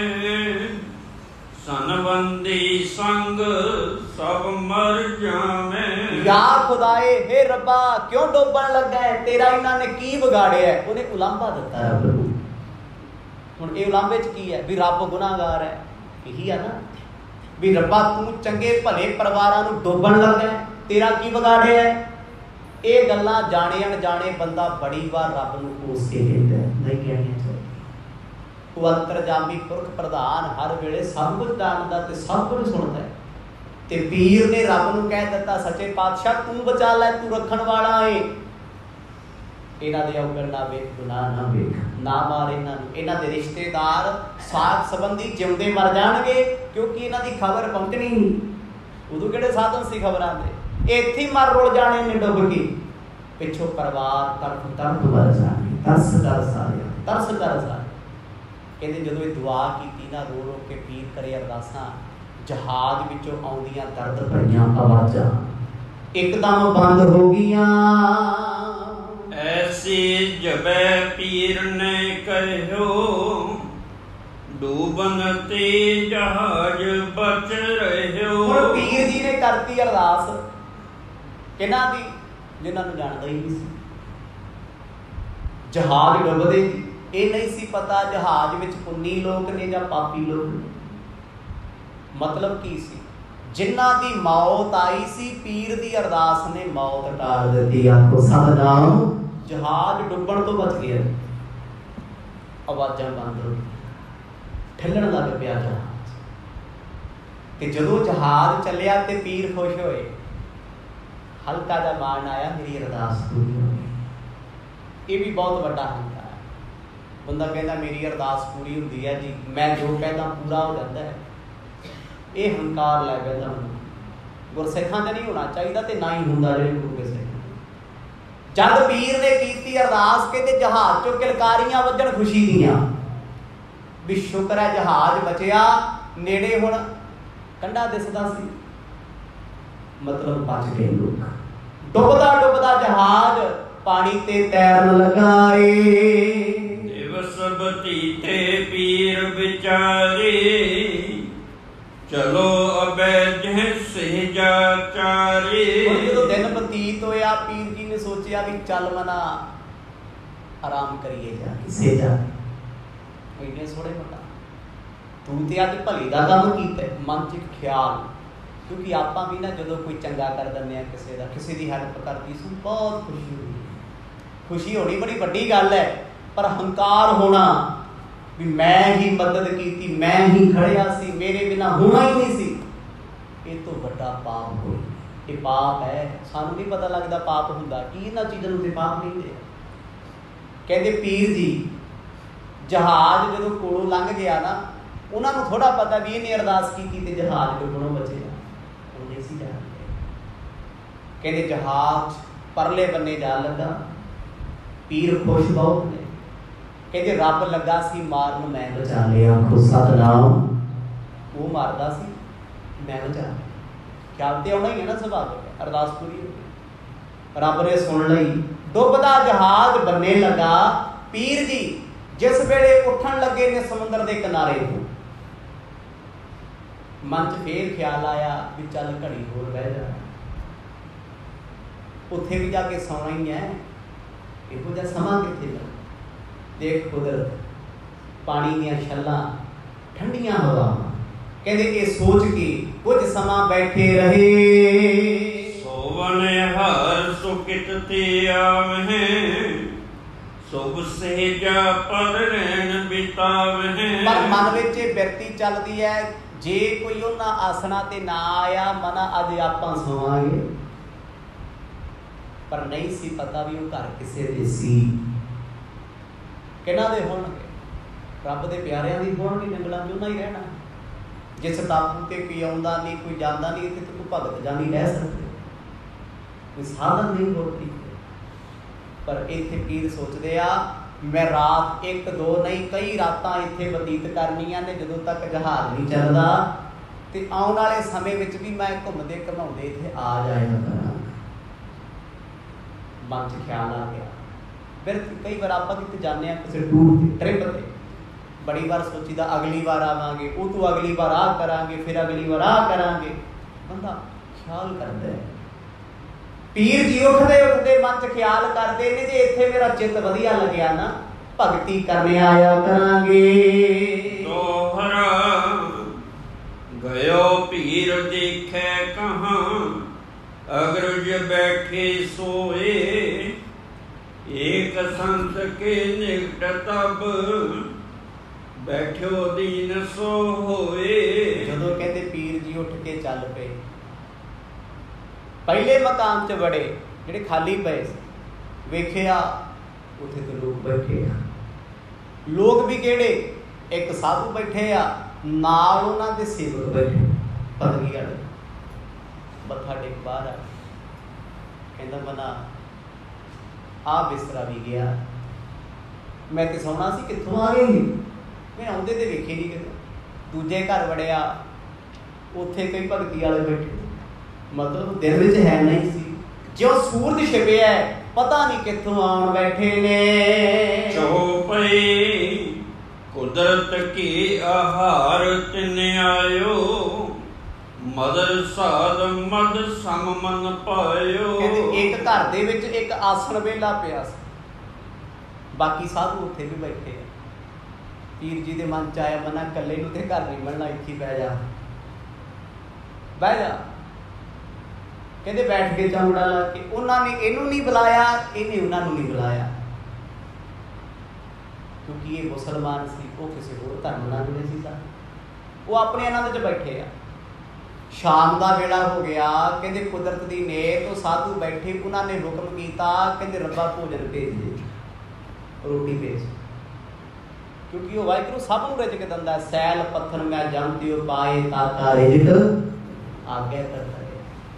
[SPEAKER 2] ਸੰਬੰਦੀ ਸੰਗ ਸਭ ਮਰ ਜਾਵੇਂ।
[SPEAKER 1] ਯਾ ਖੁਦਾਏ, हे ਰੱਬਾ ਕਿਉਂ ਡੋਬਣ ਲੱਗਾ ਹੈ? ਤੇਰਾ ਇਹਨਾਂ ਨੇ ਕੀ ਵਿਗਾੜਿਆ? ਉਹਨੇ ਉਲਾਂਭਾ ਦਿੱਤਾ ਰੱਬ ਨੂੰ। ਹੁਣ ਇਹ ਉਲਾਂਭੇ 'ਚ ਕੀ ਹੈ? ਵੀ ਰੱਬ ਗੁਨਾਹਗਾਰ ਹੈ। ਇਹੀ ਆ ਨਾ ਵੀ ਰੱਬਾ ਤੂੰ ਚੰਗੇ ਭਲੇ ਪਰਿਵਾਰਾਂ ਨੂੰ ਡੋਬਣ ਲੱਗਾ, ਤੇਰਾ ਕੀ ਵਿਗਾੜਿਆ? ਇਹ ਗੱਲਾਂ ਜਾਣੇ ਅਣਜਾਣੇ ਬੰਦਾ ਬੜੀ ਵਾਰ ਰੱਬ ਨੂੰ ਕੋਸ ਕੇ ਕਹਿੰਦਾ, ਨਹੀਂ ਕਹਿਣੀਆਂ ਚਾਹੀਦੀਆਂ। ਉਹ ਅੰਤਰਜਾਮੀ ਪੁਰਖ ਪ੍ਰਧਾਨ ਹਰ ਵੇਲੇ ਸਭ ਕੁਝ ਜਾਣਦਾ ਤੇ ਸਭ ਕੁਝ ਸੁਣਦਾ ਹੈ। ਤੇ ਪੀਰ ਨੇ ਰੱਬ ਨੂੰ ਕਹਿ ਦਿੱਤਾ, ਸੱਚੇ ਪਾਤਸ਼ਾਹ ਤੂੰ ਬਚਾ ਲੈ, ਤੂੰ ਰੱਖਣ ਵਾਲਾ ਏ, ਇਹਨਾਂ ਦੇ ਔਗਣ ਨਾ ਵੇਖ, ਗੁਨਾਹ ਨਾ ਵੇਖ, ਨਾ ਮਾਰ ਇਹਨਾਂ ਨੂੰ। ਇਹਨਾਂ ਦੇ ਰਿਸ਼ਤੇਦਾਰ ਸਾਥ ਸੰਬੰਧੀ ਜਿਉਂਦੇ ਮਰ ਜਾਣਗੇ, ਕਿਉਂਕਿ ਇਹਨਾਂ ਦੀ ਖਬਰ ਪਹੁੰਚਣੀ ਨਹੀਂ। ਉਦੋਂ ਕਿਹੜੇ ਸਾਧਨ ਸੀ ਖਬਰਾਂ ਦੇ? ਇੱਥੇ ਹੀ ਮਰ ਰੁਲ ਜਾਣੇ ਨੇ ਡੁੱਬ ਕੇ। ਪਿੱਛੋਂ ਪਰਿਵਾਰ ਤੜਫ ਤੜਫ ਮਰ ਜਾਣਗੇ। ਤਰਸ ਕਰ ਸਾਰਿਆ, ਤਰਸ ਕਰ ਸਾਰੇ। ਕਹਿੰਦੇ ਜਦੋਂ ਇਹ ਦੁਆ ਕੀਤੀ ਨਾ, ਰੋ ਰੋ ਕੇ ਪੀਰ ਕਰੇ ਅਰਦਾਸਾਂ, ਜਹਾਜ਼ ਵਿੱਚੋਂ ਆਉਂਦੀਆਂ ਦਰਦ ਭਰੀਆਂ ਆਵਾਜ਼ਾਂ ਇੱਕਦਮ ਬੰਦ ਹੋ ਗਈਆਂ।
[SPEAKER 2] ਐਸੀ ਜਬੈ ਪੀਰ ਨੇ ਕਹਿਓ, ਡੂਬਨ ਤੇ ਜਹਾਜ਼ ਬਚ ਰਹਿਓ।
[SPEAKER 1] ਹੁਣ ਪੀਰ ਜੀ ਨੇ ਕਰਤੀ ਅਰਦਾਸ ਕਿਹਨਾਂ ਦੀ? ਜਿਨ੍ਹਾਂ ਨੂੰ ਜਾਣਦਾ ਹੀ ਨਹੀਂ ਸੀ। ਜਹਾਜ਼ ਡੁੱਬਦੇ, ਇਹ ਨਹੀਂ ਸੀ ਪਤਾ ਜਹਾਜ਼ ਵਿੱਚ ਪੁੰਨੀ ਲੋਕ ਨੇ ਜਾਂ ਪਾਪੀ ਲੋਕ ਨੇ। ਮਤਲਬ ਕੀ ਸੀ? ਜਿਨ੍ਹਾਂ ਦੀ ਮੌਤ ਆਈ ਸੀ, ਪੀਰ ਦੀ ਅਰਦਾਸ ਨੇ ਮੌਤ ਟਾਲ ਦਿੱਤੀ। ਆਖੋ ਸਤਿਨਾਮ। ਜਹਾਜ਼ ਡੁੱਬਣ ਤੋਂ ਬਚ ਗਿਆ। ਆਵਾਜ਼ਾਂ ਬੰਦ ਹੋ ਗਈਆਂ, ਠੱਲਣ ਲੱਗ ਪਿਆ ਜਹਾਜ਼। ਤੇ ਜਦੋਂ ਜਹਾਜ਼ ਚੱਲਿਆ ਤੇ ਪੀਰ ਖੁਸ਼ ਹੋਏ, ਹਲਕਾ ਜਿਹਾ ਮਾਣ ਆਇਆ, ਮੇਰੀ ਅਰਦਾਸ ਪੂਰੀ ਹੋ ਗਈ। ਇਹ ਵੀ ਬਹੁਤ ਵੱਡਾ ਹੰਕਾਰ ਹੈ। ਬੰਦਾ ਕਹਿੰਦਾ ਮੇਰੀ ਅਰਦਾਸ ਪੂਰੀ ਹੁੰਦੀ ਹੈ ਜੀ, ਮੈਂ ਜੋ ਕਹਿੰਦਾ ਪੂਰਾ ਹੋ ਜਾਂਦਾ ਹੈ। ਇਹ ਹੰਕਾਰ ਲੈ ਪੈਂਦਾ ਹੁੰਦਾ। ਗੁਰਸਿੱਖਾਂ 'ਚ ਨਹੀਂ ਹੋਣਾ ਚਾਹੀਦਾ ਤੇ ਨਾ ਹੀ ਹੁੰਦਾ ਜਿਹੜੇ ਗੁਰੂ ਕੇ ਸਿੱਖ। ਜਦ ਪੀਰ ਨੇ ਕੀਤੀ ਅਰਦਾਸ, ਕਹਿੰਦੇ ਜਹਾਜ਼ ਚੋਂ ਕਿਲਕਾਰੀਆਂ ਵੱਜਣ ਖੁਸ਼ੀ ਦੀਆਂ, ਵੀ ਸ਼ੁਕਰ ਹੈ ਜਹਾਜ਼ ਬਚਿਆ। ਨੇੜੇ ਹੁਣ ਕੰਢਾ ਦਿਸਦਾ ਸੀ, ਮਤਲਬ ਬਚ ਗਏ ਲੋਕ। ਡੁੱਬਦਾ ਡੁੱਬਦਾ ਜਹਾਜ਼ ਪਾਣੀ ਤੇ ਤੈਰਨ ਲੱਗਾ ਏ।
[SPEAKER 2] ਦਿਵਸ ਬਤੀਤੇ ਪੀਰ ਵਿਚਾਰੇ, ਚਲੋ ਅਬੈ ਜਹ ਸਹਿਜਾ ਚਾਰੇ।
[SPEAKER 1] ਜਦੋਂ ਦਿਨ ਬਤੀਤ ਹੋਇਆ, ਪੀਰ ਜੀ ਨੇ ਸੋਚਿਆ ਵੀ ਚੱਲ ਮਨਾ ਆਰਾਮ ਕਰੀਏ ਜਾ ਕੇ ਸਹਿਜਾ। ਇਹਨੇ ਸੋਹਣੇ ਪਤਾ ਤੂੰ ਤੇ ਅੱਜ ਭਲੀ ਦਾ ਕੰਮ ਕੀਤਾ। ਮਨ 'ਚ ਖਿਆਲ, ਕਿਉਂਕਿ ਆਪਾਂ ਵੀ ਨਾ ਜਦੋਂ ਕੋਈ ਚੰਗਾ ਕਰ ਦਿੰਦੇ ਆ, ਕਿਸੇ ਦਾ ਕਿਸੇ ਦੀ ਹੈਲਪ ਕਰਦੀ ਸੀ, ਬਹੁਤ ਖੁਸ਼ੀ ਹੋਈ। ਖੁਸ਼ੀ ਹੋਣੀ ਬੜੀ ਵੱਡੀ ਗੱਲ ਹੈ, ਪਰ ਹੰਕਾਰ ਹੋਣਾ ਵੀ ਮੈਂ ਹੀ ਮਦਦ ਕੀਤੀ, ਮੈਂ ਹੀ ਖੜਿਆ ਸੀ, ਮੇਰੇ ਬਿਨਾਂ ਹੋਣਾ ਹੀ ਨਹੀਂ ਸੀ, ਇਹ ਤੋਂ ਵੱਡਾ ਪਾਪ ਹੋਈ। ਇਹ ਪਾਪ ਹੈ। ਸਾਨੂੰ ਨਹੀਂ ਪਤਾ ਲੱਗਦਾ ਪਾਪ ਹੁੰਦਾ ਕੀ। ਇਹਨਾਂ ਚੀਜ਼ਾਂ ਨੂੰ ਤੇ ਪਾਪ ਨਹੀਂ ਦੇ। ਕਹਿੰਦੇ ਪੀਰ ਜੀ ਜਹਾਜ਼ ਜਦੋਂ ਕੋਲੋਂ ਲੰਘ ਗਿਆ ਨਾ, ਉਹਨਾਂ ਨੂੰ ਥੋੜਾ ਪਤਾ ਵੀ ਇਹਨੇ ਅਰਦਾਸ ਕੀਤੀ ਤੇ ਜਹਾਜ਼ ਡੁੱਬਣੋਂ ਬਚਿਆ। कहते जहाज परले बन्ने जा लगा, पीर खुश बहुत ने, कहते रब लगा सी मारन मैं बचा लिया। आखो सतनाम, वो मारदा सी मैं बचा लिया। ख्याल तो आना ही है ना, स्वाभाविक अरदास पूरी हो गई, रब ने सुन ली। डुबदा जहाज बन्ने लगा, पीर जी जिस वेले उठन लगे ने समुद्र के किनारे तो मन च फिर ख्याल आया भी चल घड़ी होर बह जा, उत्थे भी जाके सौना ही है, इहो जिहा समा कित्थे लगा। देख कुदरत, पानी दियां छल्लां, ठंडियां हवावां, कहंदे ये सोच के कुछ समा बैठे रहे।
[SPEAKER 2] सोवन हर सुकित ते आवहें, सुभ सहजा पर रैन बितावहें।
[SPEAKER 1] पर मन विच ये बिरती चलदी है, जे कोई उन्हां आसना ते ना आया मना अज आपां सोवांगे, पर नहीं सी पता भी वो घर किसे दे सी, किहनां दे होणगे, रब दे प्यारिआं दी होणगे, जंगलां च उन्हां ही रहना। जिस टापू ते कोई आउंदा नहीं, कोई जांदा नहीं, इत्थे तो भगत जानी रह सकदे, कोई साधन नहीं होती। पर इत्थे पीर सोचदे आ मैं रात एक दो नहीं कई रातां इत्थे बतीत करनियां ने, जदों तक जहाज नहीं चलदा ते आउण वाले समय विच भी मैं घुमदे घमाउंदे इत्थे आ जाया करां। मन च ख्याल आ गया। फिर कई बार आपां किते जाने आ किसी टूर ते ट्रिप ते, बड़ी बार सोचीदा अगली बार आवांगे, वो तो अगली बार आ करांगे, फिर अगली बार आ करांगे, बंदा ख्याल करदा है। पीर जी उठदे उठदे मन च ख्याल करदे ने जे इत्थे मेरा चित वधिया लग्या ना, भगती करने आया करांगे।
[SPEAKER 2] दोहरा गयो पीर देखे कहाँ, अग्रज बैठे सोए, एक संत के निकट तब बैठो दीन सो होए।
[SPEAKER 1] जदों कहते पीर जी उठ के चल पे, पहले मकान च बड़े जिहड़े खाली पे वेखिया उत्थे तो लोग बैठे आ, लोग भी किहड़े, एक साधु बैठे आ, नाल उन्हां दे सेवक बैठे पदवी वाले, मत्था टेक बाहर आ, कहंदा मना आ बिस्तरा भी गया, मैं ते सौना सी कित्थों आ गई, मैं आउंदे ते वेखे नहीं किते। दूजे घर वड़िया, उत्थे कई भगती वाले बैठे, मतलब दिल विच है नहीं सी, जो सूरज छिपिया पता नहीं कित्थों आउण बैठे ने।
[SPEAKER 2] चौपई कुदरत की आहार तिन आयो, मदर साध मद सम मन पायो।
[SPEAKER 1] कहते एक घर दे विच एक आसन वेला पिया सी, बाकी साधु उत्थे भी बैठे। पीर जी दे मन च आया मना कल्ले नूं ते घर नहीं मिलना, इत्थे बह जा बह जा। कहते बैठ के चौड़ा ला के, उन्होंने इनू नहीं बुलाया, इन्हें उन्होंने नहीं बुलाया, क्योंकि ये मुसलमान सी, वो किसी होर धर्म नाल जुड़े सी, वो अपने आनंद च बैठे आ। शाम का वेला हो गया, कहते कुदरत की नेत तो साधु बैठे, उन्होंने हुक्म किया, कहते रब्बा भोजन भेज दे, रोटी भेज, क्योंकि वो वाहिगुरू सब नूं रिजक दिंदा है। सैल पत्थर मैं जानती हो पाए ताका रिजक आगे करता है।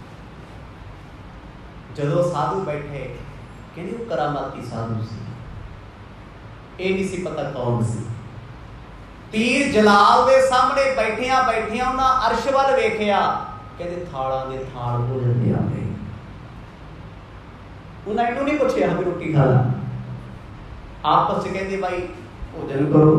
[SPEAKER 1] जदों साधु बैठे, कहते वो करामाती साधु सी, ये नहीं सी पता कौन सी। पीर जलाल दे सामने बैठिया बैठिया उन्हें अर्श वाल वेखिया, कहते थालां दे थाल भोजन दे आ गए। उन्हें इनू नहीं पूछया भी रोटी खा ला, आपस च कहते भाई भोजन करो।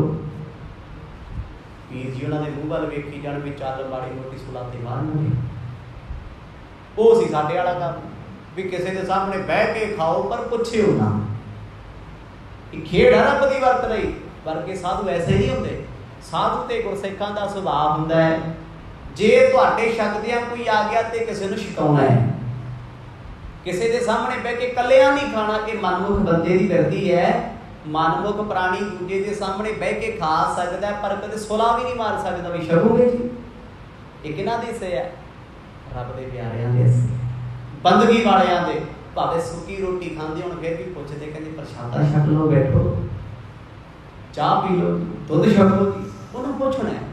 [SPEAKER 1] पीर जी उन्होंने मूँह वाल वेखी जान भी चल माड़ी मोटी सुलाते मारनगे, वो सी साडे वाला काम भी किसी के सामने बह के खाओ पर पुछियो ना। खेड़ है रब की वरत रही, वर्गे साधु ऐसे नहीं होंगे। साधु ते गुरसिखां दा सुभाव हुंदा है, जे तुहाडे शकदियां कोई आ गया तो किसी नूं शिकाउणा है, किसी के सामने बह के कलिया नहीं खाना। कि मनमुख बंदे की विरती है, मनमुख प्राणी दूजे के सामने बह के खा सकता है, पर कदे सुला भी नहीं मार सकता भी छकोगे जी। ये किहनां दे हिस्से है? रब दे प्यारिआं दे हिस्से, बंदगी वालियां दे। भावें सुक्की रोटी खांदे होण फिर भी पुछदे, कहंदे प्रशादा छक लो, बैठो चाह पी लो, दुध छक लो जी, उन्होंने पुछना है।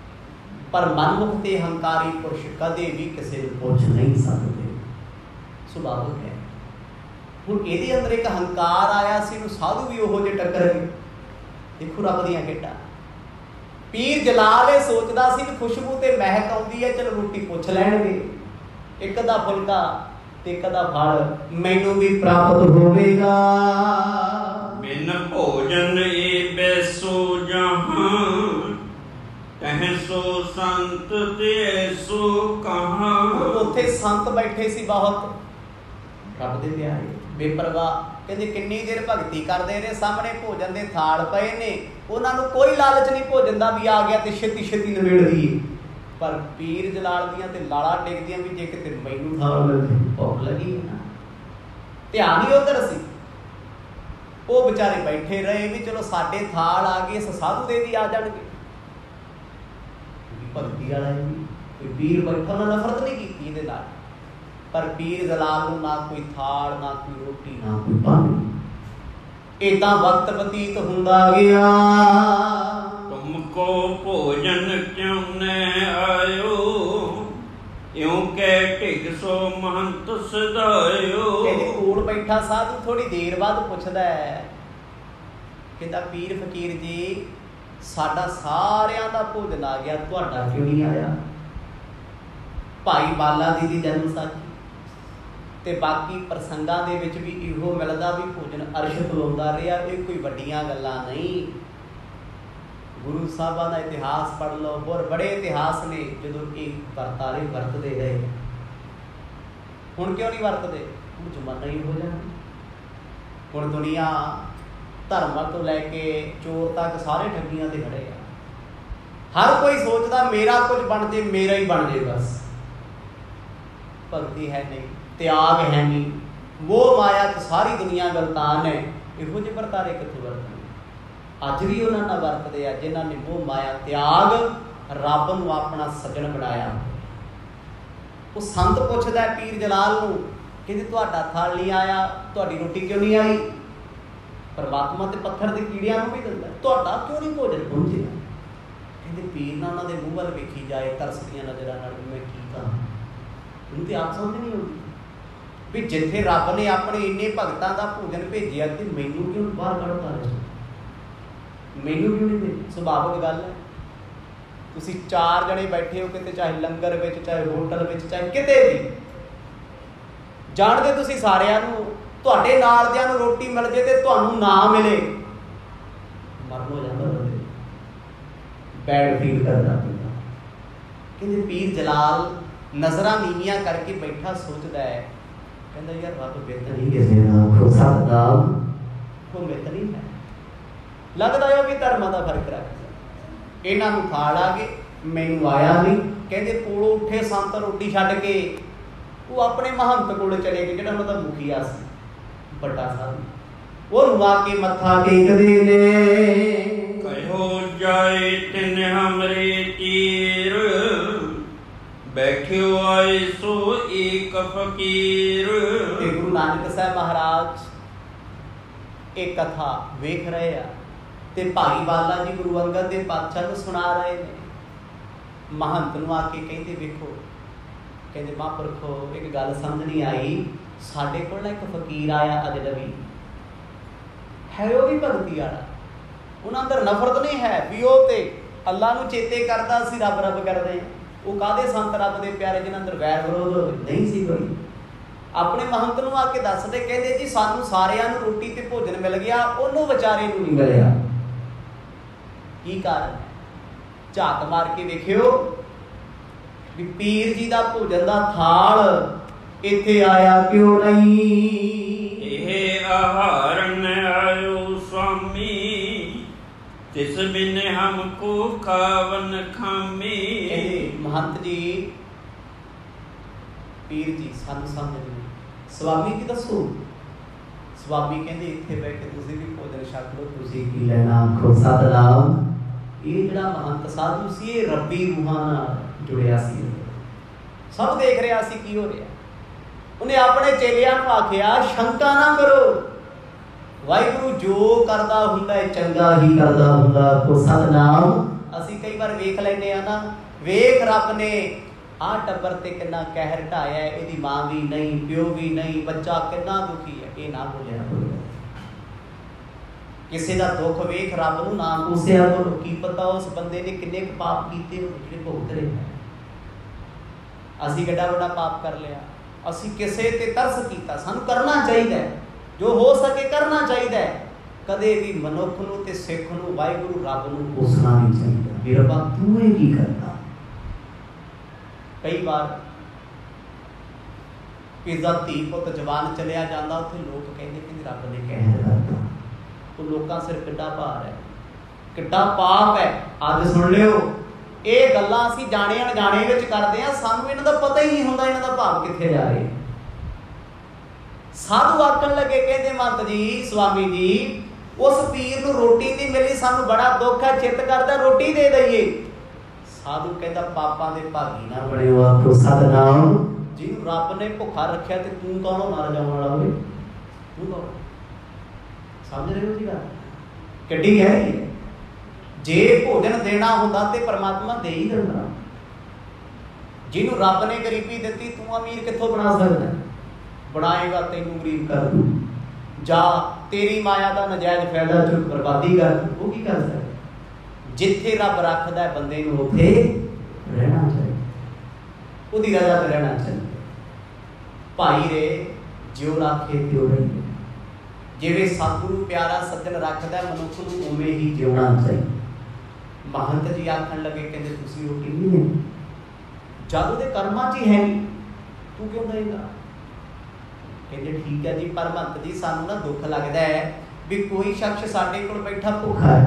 [SPEAKER 1] पर मनमुख ते हंकारी पुरुष कदे भी किसी को पुछ नहीं सकते। ਸੁਭਾਵਿਕ ਹੈ। ਹੁਣ ਇਹਦੇ ਅੰਦਰ ਇੱਕ ਹੰਕਾਰ ਆਇਆ ਸੀ, ਇਹਨੂੰ ਸਾਧੂ ਵੀ ਉਹੋ ਜਿਹੇ ਟੱਕਰ ਗਏ। ਦੇਖੋ ਰੱਬ ਦੀਆਂ ਖੇਡਾਂ। ਪੀਰ ਜਲਾਲ ਇਹ ਸੋਚਦਾ ਸੀ ਵੀ ਖੁਸ਼ਬੂ ਤੇ ਮਹਿਕ ਆਉਂਦੀ ਹੈ, ਚਲੋ ਰੋਟੀ ਪੁੱਛ ਲੈਣਗੇ, ਇੱਕ ਅੱਧਾ ਫੁਲਕਾ ਤੇ ਇੱਕ ਅੱਧਾ ਫਲ ਮੈਨੂੰ ਵੀ ਪ੍ਰਾਪਤ ਹੋਵੇਗਾ।
[SPEAKER 2] ਬਿਨ ਭੋਜਨ ਏ ਬੈਸੋ ਜਹਾਂ, ਤਹਿ ਸੋ ਸੰਤ ਤੇ ਸੋ ਕਹਾਂ।
[SPEAKER 1] ਉੱਥੇ ਸੰਤ ਬੈਠੇ ਸੀ ਬਹੁਤ, ਰੱਬ ਦੇ ਪਿਆਰੇ, ਬੇਪਰਵਾਹ। ਕਹਿੰਦੇ ਕਿੰਨੀ ਦੇਰ ਭਗਤੀ ਕਰਦੇ ਨੇ, ਸਾਹਮਣੇ ਭੋਜਨ ਦੇ ਥਾਲ ਪਏ ਨੇ, ਉਹਨਾਂ ਨੂੰ ਕੋਈ ਲਾਲਚ ਨਹੀਂ ਭੋਜਨ ਦਾ ਵੀ ਆ ਗਿਆ ਤੇ ਛੇਤੀ ਛੇਤੀ ਨਿਬੇੜ ਦਈਏ। ਪਰ ਪੀਰ ਜਲਾਲ ਦੀਆਂ ਤੇ ਲਾਲਾਂ ਡਿੱਗਦੀਆਂ ਵੀ ਜੇ ਕਿਤੇ ਮੈਨੂੰ ਥਾਲ ਮਿਲ ਜੇ, ਭੁੱਖ ਲੱਗੀ ਨਾ, ਧਿਆਨ ਹੀ ਉਧਰ ਸੀ। ਉਹ ਵਿਚਾਰੇ ਬੈਠੇ ਰਹੇ ਵੀ ਚਲੋ ਸਾਡੇ ਥਾਲ ਆ ਗਏ, ਸਾਧੂ ਦੇ ਵੀ ਆ ਜਾਣਗੇ। ਭਗਤੀ ਵਾਲਾ ਵੀ ਕੋਈ ਪੀਰ ਬੈਠਾ, ਉਹਨਾਂ ਨਫ਼ਰਤ ਨਹੀਂ ਕੀਤੀ ਇਹਦੇ ਨਾਲ। ਪਰ ਪੀਰ ਜਲਾਲ ਨੂੰ ਨਾ ਕੋਈ ਥਾਲ, ਨਾ ਕੋਈ ਰੋਟੀ, ਨਾ ਕੋਈ ਪਾਣੀ। ਏਦਾਂ ਵਕਤ ਬਤੀਤ ਹੁੰਦਾ ਗਿਆ।
[SPEAKER 2] ਤੁਮ ਕੋ ਭੋਜਨ ਕਿਉਂ ਨ ਆਇਓ, ਇਉਂ ਕਹਿ ਢਿਗ ਸੋ ਮਹੰਤ ਸਦਾਇਓ।
[SPEAKER 1] ਇਹਦੇ ਕੋਲ ਬੈਠਾ ਸਾਧੂ ਥੋੜੀ ਦੇਰ ਬਾਅਦ ਪੁੱਛਦਾ ਹੈ, ਕਹਿੰਦਾ ਪੀਰ ਫਕੀਰ ਜੀ, ਸਾਡਾ ਸਾਰਿਆਂ ਦਾ ਭੋਜਨ ਆ ਗਿਆ, ਤੁਹਾਡਾ ਕਿਉਂ ਨਹੀਂ ਆਇਆ? ਭਾਈ ਬਾਲਾ ਜੀ ਦੀ ਜਨਮ ਸਾਖੀ ਤੇ ਬਾਕੀ ਪ੍ਰਸੰਗਾਂ ਦੇ ਵਿੱਚ ਵੀ ਇਹੋ ਮਿਲਦਾ ਵੀ ਭੋਜਨ ਅਰਸ਼ ਖਲੋਂਦਾ ਰਿਹਾ। ਇਹ ਕੋਈ ਵੱਡੀਆਂ ਗੱਲਾਂ ਨਹੀਂ। ਗੁਰੂ ਸਾਹਿਬਾਂ ਦਾ ਇਤਿਹਾਸ ਪੜ੍ਹ ਲਓ, ਹੋਰ ਬੜੇ ਇਤਿਹਾਸ ਨੇ ਜਦੋਂ ਇਹ ਵਰਤਾਰੇ ਵਰਤਦੇ ਰਹੇ। ਹੁਣ ਕਿਉਂ ਨਹੀਂ ਵਰਤਦੇ? ਹੁਣ ਜ਼ਮਾਨਾ ਹੀ ਹੋ ਜਾਣਾ। ਹੁਣ ਦੁਨੀਆ ਧਰਮਾਂ ਤੋਂ ਲੈ ਕੇ ਚੋਰ ਤੱਕ ਸਾਰੇ ਠੱਗੀਆਂ ਤੇ ਖੜੇ ਆ। ਹਰ ਕੋਈ ਸੋਚਦਾ ਮੇਰਾ ਕੁਝ ਬਣ ਜੇ, ਮੇਰਾ ਹੀ ਬਣ ਜੇ ਬਸ। ਭਗਤੀ ਹੈ ਨਹੀਂ, ਤਿਆਗ ਹੈ ਨਹੀਂ, ਉਹ ਮਾਇਆ ਚ ਸਾਰੀ ਦੁਨੀਆ ਗਲਤਾਨ ਹੈ। ਇਹੋ ਜਿਹੇ ਵਰਤਾਰੇ ਕਿੱਥੋਂ ਵਰਤਣੇ? ਅੱਜ ਵੀ ਉਹਨਾਂ ਨਾਲ ਵਰਤਦੇ ਆ ਜਿਨ੍ਹਾਂ ਨੇ ਉਹ ਮਾਇਆ ਤਿਆਗ ਰੱਬ ਨੂੰ ਆਪਣਾ ਸੱਜਣ ਬਣਾਇਆ। ਉਹ ਸੰਤ ਪੁੱਛਦਾ ਪੀਰ ਜਲਾਲ ਨੂੰ, ਕਹਿੰਦੇ ਤੁਹਾਡਾ ਥਲ ਨਹੀਂ ਆਇਆ, ਤੁਹਾਡੀ ਰੋਟੀ ਕਿਉਂ ਨਹੀਂ ਆਈ? ਪਰਮਾਤਮਾ ਤੇ ਪੱਥਰ ਦੇ ਕੀੜਿਆਂ ਨੂੰ ਵੀ ਦਿੰਦਾ, ਤੁਹਾਡਾ ਕਿਉਂ ਨਹੀਂ ਭੋਜਨ ਪਹੁੰਚਿਆ? ਕਹਿੰਦੇ ਪੀਰ ਨਾਲ ਉਹਨਾਂ ਦੇ ਮੂੰਹ ਵੱਲ ਵੇਖੀ ਜਾਏ ਤਰਸਦੀਆਂ ਨਜ਼ਰਾਂ ਨਾਲ ਵੀ ਮੈਂ ਕੀ ਕਰਾਂ। ਉਹਨੂੰ ਤੇ ਆਪ ਸਮਝ ਨਹੀਂ ਆਉਂਦੀ ਵੀ ਜਿੱਥੇ ਰੱਬ ਨੇ ਆਪਣੇ ਇੰਨੇ ਭਗਤਾਂ ਦਾ ਭੋਜਨ ਭੇਜਿਆ ਤੇ ਮੈਨੂੰ ਕਿਉਂ ਬਾਹਰ ਕੱਢਤਾ ਰਿਹਾ, ਮੈਨੂੰ ਕਿਉਂ ਨਹੀਂ ਭੇਜਿਆ? ਸੁਭਾਵਿਕ ਗੱਲ ਹੈ। ਤੁਸੀਂ ਚਾਰ ਜਣੇ ਬੈਠੇ ਹੋ ਕਿਤੇ, ਚਾਹੇ ਲੰਗਰ ਵਿੱਚ, ਚਾਹੇ ਹੋਟਲ ਵਿੱਚ, ਚਾਹੇ ਕਿਤੇ ਵੀ, ਜਾਣਦੇ ਤੁਸੀਂ ਸਾਰਿਆਂ ਨੂੰ। ਤੁਹਾਡੇ ਨਾਲ ਦਿਆਂ ਨੂੰ ਰੋਟੀ ਮਿਲ ਜੇ ਤੇ ਤੁਹਾਨੂੰ ਨਾ ਮਿਲੇ, ਮਰਨ ਹੋ ਜਾਂਦਾ ਬੰਦੇ, ਬੈਡ ਫੀਲ ਕਰਦਾ ਪੈਂਦਾ। ਕਹਿੰਦੇ ਪੀਰ ਜਲਾਲ ਨਜ਼ਰਾਂ ਨੀਵੀਆਂ ਕਰਕੇ ਬੈਠਾ ਸੋਚਦਾ ਹੈ, ਕਹਿੰਦਾ ਯਾਰ ਰੱਬ ਬਿਰਤ ਨਹੀਂ ਕਿਸੇ ਨਾਲ, ਖੁਦ ਸਤਨਾਮ ਉਹ ਬਿਰਤ ਨਹੀਂ ਹੈ। ਲੱਗਦਾ ਉਹ ਵੀ ਧਰਮਾਂ ਦਾ ਫਰਕ ਰੱਖਦਾ। ਇਹਨਾਂ ਨੂੰ ਥਾਲ ਆ ਗਏ, ਮੈਨੂੰ ਆਇਆ ਨਹੀਂ। ਕਹਿੰਦੇ ਕੋਲੋਂ ਉੱਠੇ ਸੰਤ ਰੋਟੀ ਛੱਡ ਕੇ ਉਹ ਆਪਣੇ ਮਹੰਤ ਕੋਲ ਚਲੇ ਗਏ, ਜਿਹੜਾ ਉਹਨਾਂ ਦਾ ਮੁਖੀਆ ਸੀ, ਵੱਡਾ ਸਾਹਿਬ। ਉਹਨੂੰ ਆ ਕੇ ਮੱਥਾ ਟੇਕਦੇ ਨੇ,
[SPEAKER 2] ਕਹਿਓ ਜਾਏ ਤਿਨ ਹਮਰੇ ਤੀਰ, ਬੈਠਿਓ ਆਏ ਸੋ ਏਕ ਫਕੀਰ।
[SPEAKER 1] ਤੇ ਗੁਰੂ ਨਾਨਕ ਸਾਹਿਬ ਮਹਾਰਾਜ ਇਹ ਕਥਾ ਵੇਖ ਰਹੇ ਆ ਤੇ ਭਾਈ ਬਾਲਾ ਜੀ ਗੁਰੂ ਅੰਗਦ ਦੇ ਪਾਤਸ਼ਾਹ ਨੂੰ ਸੁਣਾ ਰਹੇ ਨੇ। ਮਹੰਤ ਨੂੰ ਆ ਕੇ ਕਹਿੰਦੇ ਵੇਖੋ, ਕਹਿੰਦੇ ਮਹਾਂਪੁਰਖੋ ਇੱਕ ਗੱਲ ਸਮਝ ਨਹੀਂ ਆਈ, ਸਾਡੇ ਕੋਲ ਨਾ ਇੱਕ ਫਕੀਰ ਆਇਆ ਅਜਨਬੀ ਹੈ, ਉਹ ਵੀ ਭਗਤੀ ਵਾਲਾ, ਉਹਨਾਂ ਅੰਦਰ ਨਫ਼ਰਤ ਨਹੀਂ ਹੈ ਵੀ ਉਹ ਤੇ ਅੱਲਾ ਨੂੰ ਚੇਤੇ ਕਰਦਾ ਸੀ, ਰੱਬ ਰੱਬ ਕਰਦੇ ਆ। ਉਹ ਕਾਹਦੇ ਸੰਤ ਰੱਬ ਦੇ ਪਿਆਰੇ ਜਿਹਨਾਂ ਅੰਦਰ ਵੈਰ ਵਿਰੋਧ ਹੋਵੇ? ਨਹੀਂ ਸੀ ਕੋਈ। ਆਪਣੇ ਮਹੰਤ ਨੂੰ ਆ ਕੇ ਦੱਸਦੇ, ਕਹਿੰਦੇ ਜੀ ਸਾਨੂੰ ਸਾਰਿਆਂ ਨੂੰ ਰੋਟੀ ਤੇ ਭੋਜਨ ਮਿਲ ਗਿਆ, ਉਹਨੂੰ ਵਿਚਾਰੇ ਨੂੰ ਨਹੀਂ ਮਿਲਿਆ। ਕੀ ਕਾਰਨ? ਝਾਤ ਮਾਰ ਕੇ ਵੇਖਿਓ ਵੀ ਪੀਰ ਜੀ ਦਾ ਭੋਜਨ ਦਾ ਥਾਲ ਇੱਥੇ ਆਇਆ ਕਿਉਂ ਨਹੀਂ?
[SPEAKER 2] ਇਹ ਆਹਾਰਨ ਆਇਓ ਸੁਆਮੀ, ਤਿਸ ਬਿਨ ਹਮਕੋ ਖਾਵਨ ਖਾਮੀ।
[SPEAKER 1] ਕਹਿੰਦੇ ਮਹੰਤ ਜੀ, ਪੀਰ ਜੀ ਸਾਨੂੰ ਸਮਝ ਨਹੀਂ, ਸਵਾਮੀ ਕੀ ਦੱਸੋ? ਸਵਾਮੀ ਕਹਿੰਦੇ ਇੱਥੇ ਬੈਠ ਕੇ ਤੁਸੀਂ ਵੀ ਭੋਜਨ ਛਕ ਲਓ, ਤੁਸੀਂ ਕੀ ਲੈਣਾ, ਆਖੋ ਸਤਨਾਮ। ਇਹ ਜਿਹੜਾ ਮਹੰਤ ਸਾਧੂ ਸੀ ਇਹ ਰੱਬੀ ਰੂਹਾਂ ਨਾਲ ਜੁੜਿਆ ਸੀ, ਸਭ ਦੇਖ ਰਿਹਾ ਸੀ ਕੀ ਹੋ ਰਿਹਾ। ਉਹਨੇ ਆਪਣੇ ਚੇਲਿਆਂ ਨੂੰ ਆਖਿਆ ਸ਼ੰਕਾ ਨਾ ਕਰੋ, ਵਾਹਿਗੁਰੂ ਜੋ ਕਰਦਾ ਹੁੰਦਾ ਹੈ ਚੰਗਾ ਹੀ ਕਰਦਾ ਹੁੰਦਾ, ਕੋ ਸਤਨਾਮ। ਅਸੀਂ ਕਈ ਵਾਰ ਵੇਖ ਲੈਂਦੇ ਆ ਨਾ, ਵੇਖ ਰੱਬ ਨੇ आह टब्बर ते कितना कहर ढाया, इहदी मां भी नहीं, प्यो भी नहीं, बच्चा कितना दुखी है। ये ना बोलिया करो। किसी का दुख वेख रब नूं ना कोसिया करो। की पता उस बंदे ने किन्ने क पाप कीते जिहड़े भुगत रहे हैं। असीं किड्डा वड्डा पाप कर लिया, असीं किसे ते तरस कीता। सानूं करना चाहिए जो हो सके, करना चाहिए। कदे भी मनुख नूं ते सिख नूं वाहिगुरू रब नूं कोसना नहीं चाहिए भी रब्बा तू ये की करता। कई बार किसी दा धी पुत जवान चलिया जांदा, उत्थे लोग कहंदे कि रब ने कहर करता। तो लोकां सिर किड्डा भार है, किड्डा पाप है। अज सुन लियो, ये गल्लां असीं जाणे अणजाणे विच करदे आ, सानूं इन्हां दा पता ही नहीं हुंदा इन्हां दा भाव कित्थे जा रहे। साधु आखण लगे, कहंदे महंत जी, स्वामी जी, उस पीर नूं रोटी नहीं मिली, सानूं बड़ा दुख है, चित करदा रोटी दे दईए। साधु कहंदा पापां दे भागी ना बणिओ, आखो सतनाम। जिहनूं रब ने भुखा रखिया ते तूं कौन मर जाण वाला होवे? तूं कौन? समझ रहे हो जी गल किड्डी गहरी है। जे भोजन देना हुंदा ते परमात्मा दे ही दिंदा। जिहनूं रब ने गरीबी दित्ती, तूं अमीर कित्थों बना सकदा? बनाएगा तैनूं गरीब कर दूं। जा तेरी माया का नजायज फायदा चुक बर्बादी कर, वो की कर सकदा? जिथे रब रखदा बंदे नूं उत्थे रहना चाहिए, उहदी रजा ते रहना चाहिए। भाई रे जिउ राखे त्यों रहिए। जिवें सतगुरु प्यारा सज्जन रखदा मनुख नूं उवें ही जिउणा चाहिए। महंत जी आखण लगे, कहंदे तुसीं रोटी नहीं देनी, जद उहदे कर्मां च ही है नहीं, तू क्यों देगा? कहते ठीक है जी, पर महंत जी सानू ना दुख लगता है भी कोई शख्स साडे कोल बैठा भुखा है,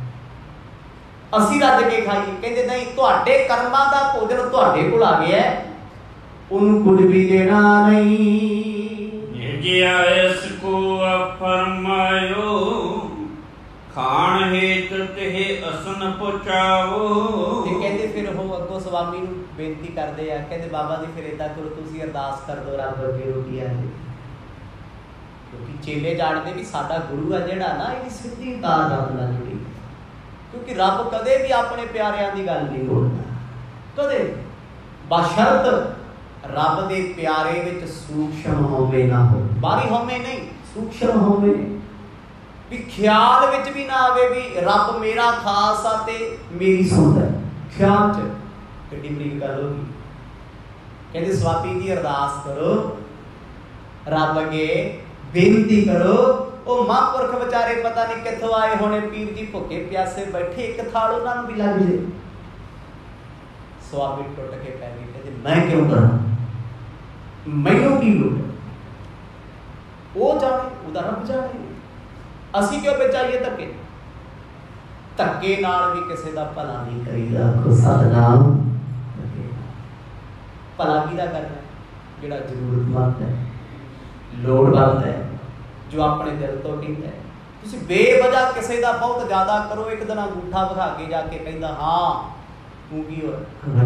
[SPEAKER 1] असीं रज के खाइए। कहते नहीं, तुहाडे कर्मां दा भोजन तुहाडे कोल आ गया है, उन्हूं कुछ भी देना नहीं।
[SPEAKER 2] जिया इसको फरमायो, खाण हेत तेह असन पहुंचाओ।
[SPEAKER 1] ते कहते फिर हो अगों स्वामी नूं बेनती करदे आ, कहते बाबा जी फिर इदां करो, तुसीं अरदास कर दो रब अगे रोटी आ जाए। क्योंकि चेले जानते भी साडा गुरु है जिहड़ा ना, इहदी सिद्धी तार रब नाल जुड़ी। क्योंकि रब कदे भी अपने प्यारिਆਂ ਦੀ गल नहीं मोड़दा, कदे बशर्त रब दे प्यारे विच सूक्ष्म होवे ना हो, बारी होवे नहीं, सूक्ष्म होवे भी ख्याल विच भी ना आवे भी रब मेरा खास आ ते मेरी सुणदा। ख्याल च किड्डी बरीक गल होगी। कहते स्वामी जी अरदास करो, रब अगे बेनती करो। वो महापुरख बेचारे पता नहीं कित्थों आए होने, पीर जी भुखे प्यासे बैठे, एक थाल उन्होंने भी लग जाए। स्वामी टुट के पै गए, कहते मैं क्यों करा, मैनू की लोड़? वो जाने, उहदा रब जाने, असी क्यों बचाइए धक्के? धक्के नाल भी किसी का भला नहीं करीदा। आखो सतनाम। भला किहदा करना? जिहड़ा जरूरतमंद है, लोड़वंद है, जो अपने दिल तो ढींदा है। तुसीं बेवजह किसी का बहुत ज्यादा करो, एक दिन अंगूठा विखा के जाके कहंदा हाँ तू की होया,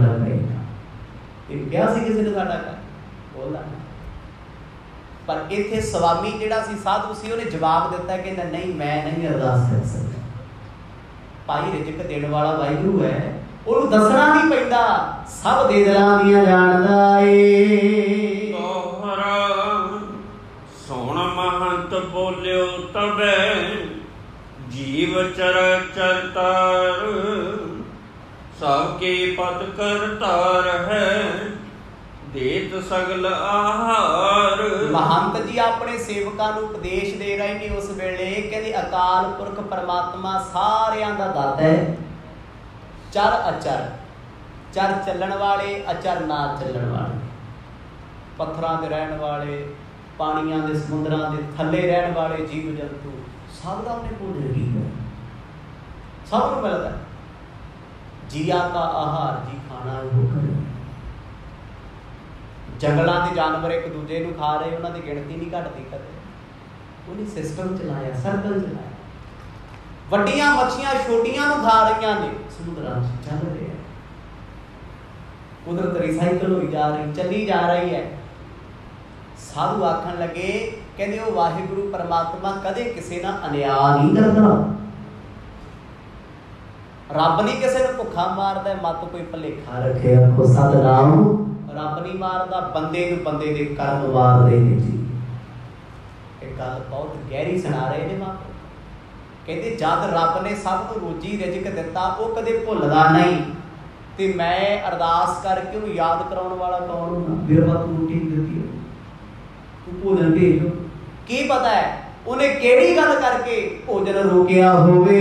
[SPEAKER 1] क्या सी किसी ने साडा कर बोलदा। पर इत्थे स्वामी जिहड़ा सी साधु सी, उहने जवाब दिता, कहंदा नहीं मैं नहीं अरदास कर सकदा। भाई रिजक देण वाला वाहिगुरू है, ਉਹਨੂੰ ਦੱਸਣਾ ਨਹੀਂ ਪੈਂਦਾ, ਸਭ ਦੇ ਦਿਲਾਂ ਦੀਆਂ ਜਾਣਦਾ ਏ।
[SPEAKER 2] ਤੋਹਰਾ ਸੋਹਣ ਮਹੰਤ ਬੋਲਿਓ ਤਬੈ, ਜੀਵ ਚਰ ਚਰਤਾਰ ਸਭ ਕੇ ਪਤ ਕਰਤਾਰ ਹੈ, ਦੇਤ ਸਗਲ ਆਹਾਰ।
[SPEAKER 1] महंत जी अपने सेवकां नूं उपदेश दे रहे ने उस वेले, कहंदे अकाल पुरख परमात्मा सारियां दा दाता है। चर अचर, चर चलण वाले, अचर ना चलण वाले, पत्थरां दे रहण वाले, पानियां दे समुद्रां दे थल्ले रहण वाले जीव जंतु, सब दा उहने भोजन कीता, सब नूं मिलदा। जिया का आहार जी खाना वो करे। जंगलों के जानवर एक दूजे को खा रहे, उन्होंने गिणती नहीं घटती कदे, उन्हें सिस्टम चलाया, सर्कल चलाया। वड्डियां मच्छियां छोटियां नूं खा रही ने, समुद्रां चल रहे हैं, कुदरत रिसाइकल होई जा रही, चली जा रही है। साधु आखन लगे, कहते वो वाहिगुरू परमात्मा कदे किसी ना अन्याय नहीं करता। रब नहीं किसी को भुखा मारदा, मत कोई भुलेखा रखे। आखो सतनाम। रब नहीं मारदा, बंदे नूं बंदे दे कर्म मारदे ने जी। एक गल बहुत गहरी सुना रहे ने मां। कहते जद रब ने सब को रोजी रिजक दिता, वो कदे भुलदा नहीं। ते मैं अरदास करके उन्हें याद कराउण वाला कौन होना? फिर बात रोटी दित्ती, तू भोजन भेज। की पता है उन्हें केड़ी गल करके भोजन रोकिया होवे।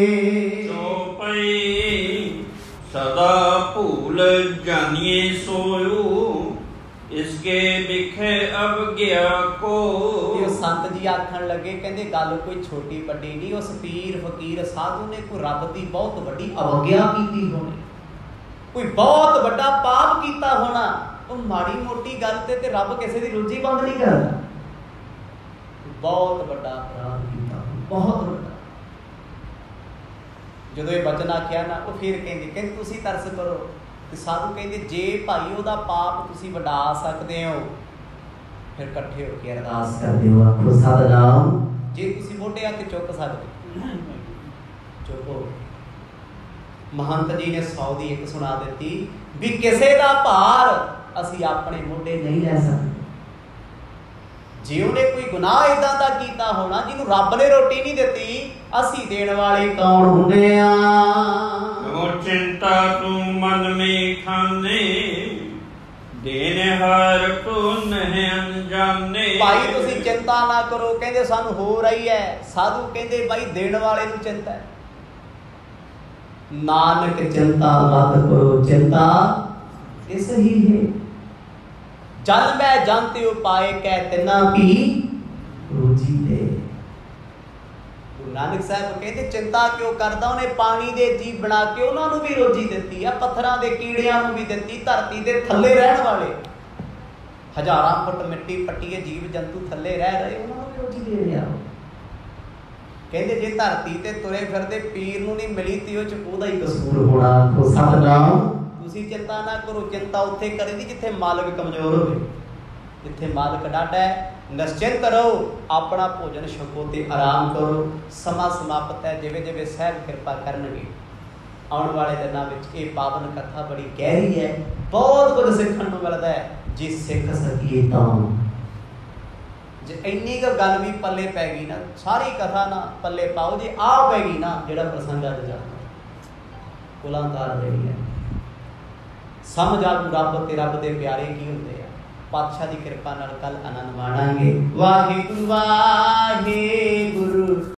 [SPEAKER 2] सदा भूल जानिए सोयो, इसके बिखे अब गया को।
[SPEAKER 1] संत जी आखन लगे, कहते गल कोई छोटी बड़ी नहीं, उस पीर फकीर साधु ने कोई रब की बहुत बड़ी अवज्ञा की होनी, कोई बहुत बड़ा पाप किया होना। तो माड़ी मोटी गल ते ते रब किसी की रोजी बंद नहीं करता, बहुत बड़ा अपराध किया, बहुत बड़ा। जो ये वचन आख्या ना, वो फिर कहते कहते तुसी तरस करो। तो साधु कहते जे भाई वह पाप तुसी वडा सकते हो, फिर कट्ठे होकर अरदास करते हो। आखो सतनाम। जे तुसी मोटे हथ चुक सकते चुको। महंत जी ने सौ की एक सुना दी भी किसी का भार असी अपने मोढे नहीं लै सकते। जे उन्हें कोई गुनाह इदा का किया होना जिन्हों रब ने रोटी नहीं दी, असी देने वाले कौन हुंदे आ?
[SPEAKER 2] चिंता तू मन में ठाने, देने हर को नहीं अनजाने।
[SPEAKER 1] भाई तुसी चिंता ना करो, कहते सानू हो रही है। साधु कहते भाई देने वाले नू चिंता है। नानक चिंता मत करो, चिंता इस ही है। जल में जानते हो पाए कह तिना की रोजी दे। गुरु नानक साहब कहते चिंता क्यों करदा, उन्हें पानी दे जीव बना के उन्होंने भी रोजी दी है, पत्थरां दे कीड़ियां नूं भी दी, धरती दे थल्ले रहन वाले हजारां फुट मिट्टी पट्टीए जीव जंतु थल्ले रह रहे, उन्होंने भी रोजी दे रहा। कहते जे धरती ते तुरे फिरदे पीर नूं नहीं मिली ते ओह च ओहदा ही कसूर होना। आखो सतनाम। तुसी चिंता ना करो, चिंता उत्थे करी जिथे मालिक कमजोर होवे, जिथे मालिक डाढा है। निश्चिंत रहो, अपना भोजन छको ते आराम करो। समा समाप्त है, जिवें जिवें सहब कृपा करनगे आउण वाले दिनां विच ये पावन कथा बड़ी गहरी है, बहुत कुछ सीखण नूं मिलदा है जे सिख सकीए तां। जे इन्नी क गल भी पल्ले पै गई ना, सारी कथा ना पल्ले पाओ, जे आ पै गई ना जिहड़ा प्रसंग अज जाता कुलांकार रही है। समझ आ रब ते रब दे प्यारे की हुंदे आ। पातशाह दी कृपा नाल कल आनंद माणांगे। वाहिगुरू वाहिगुरू।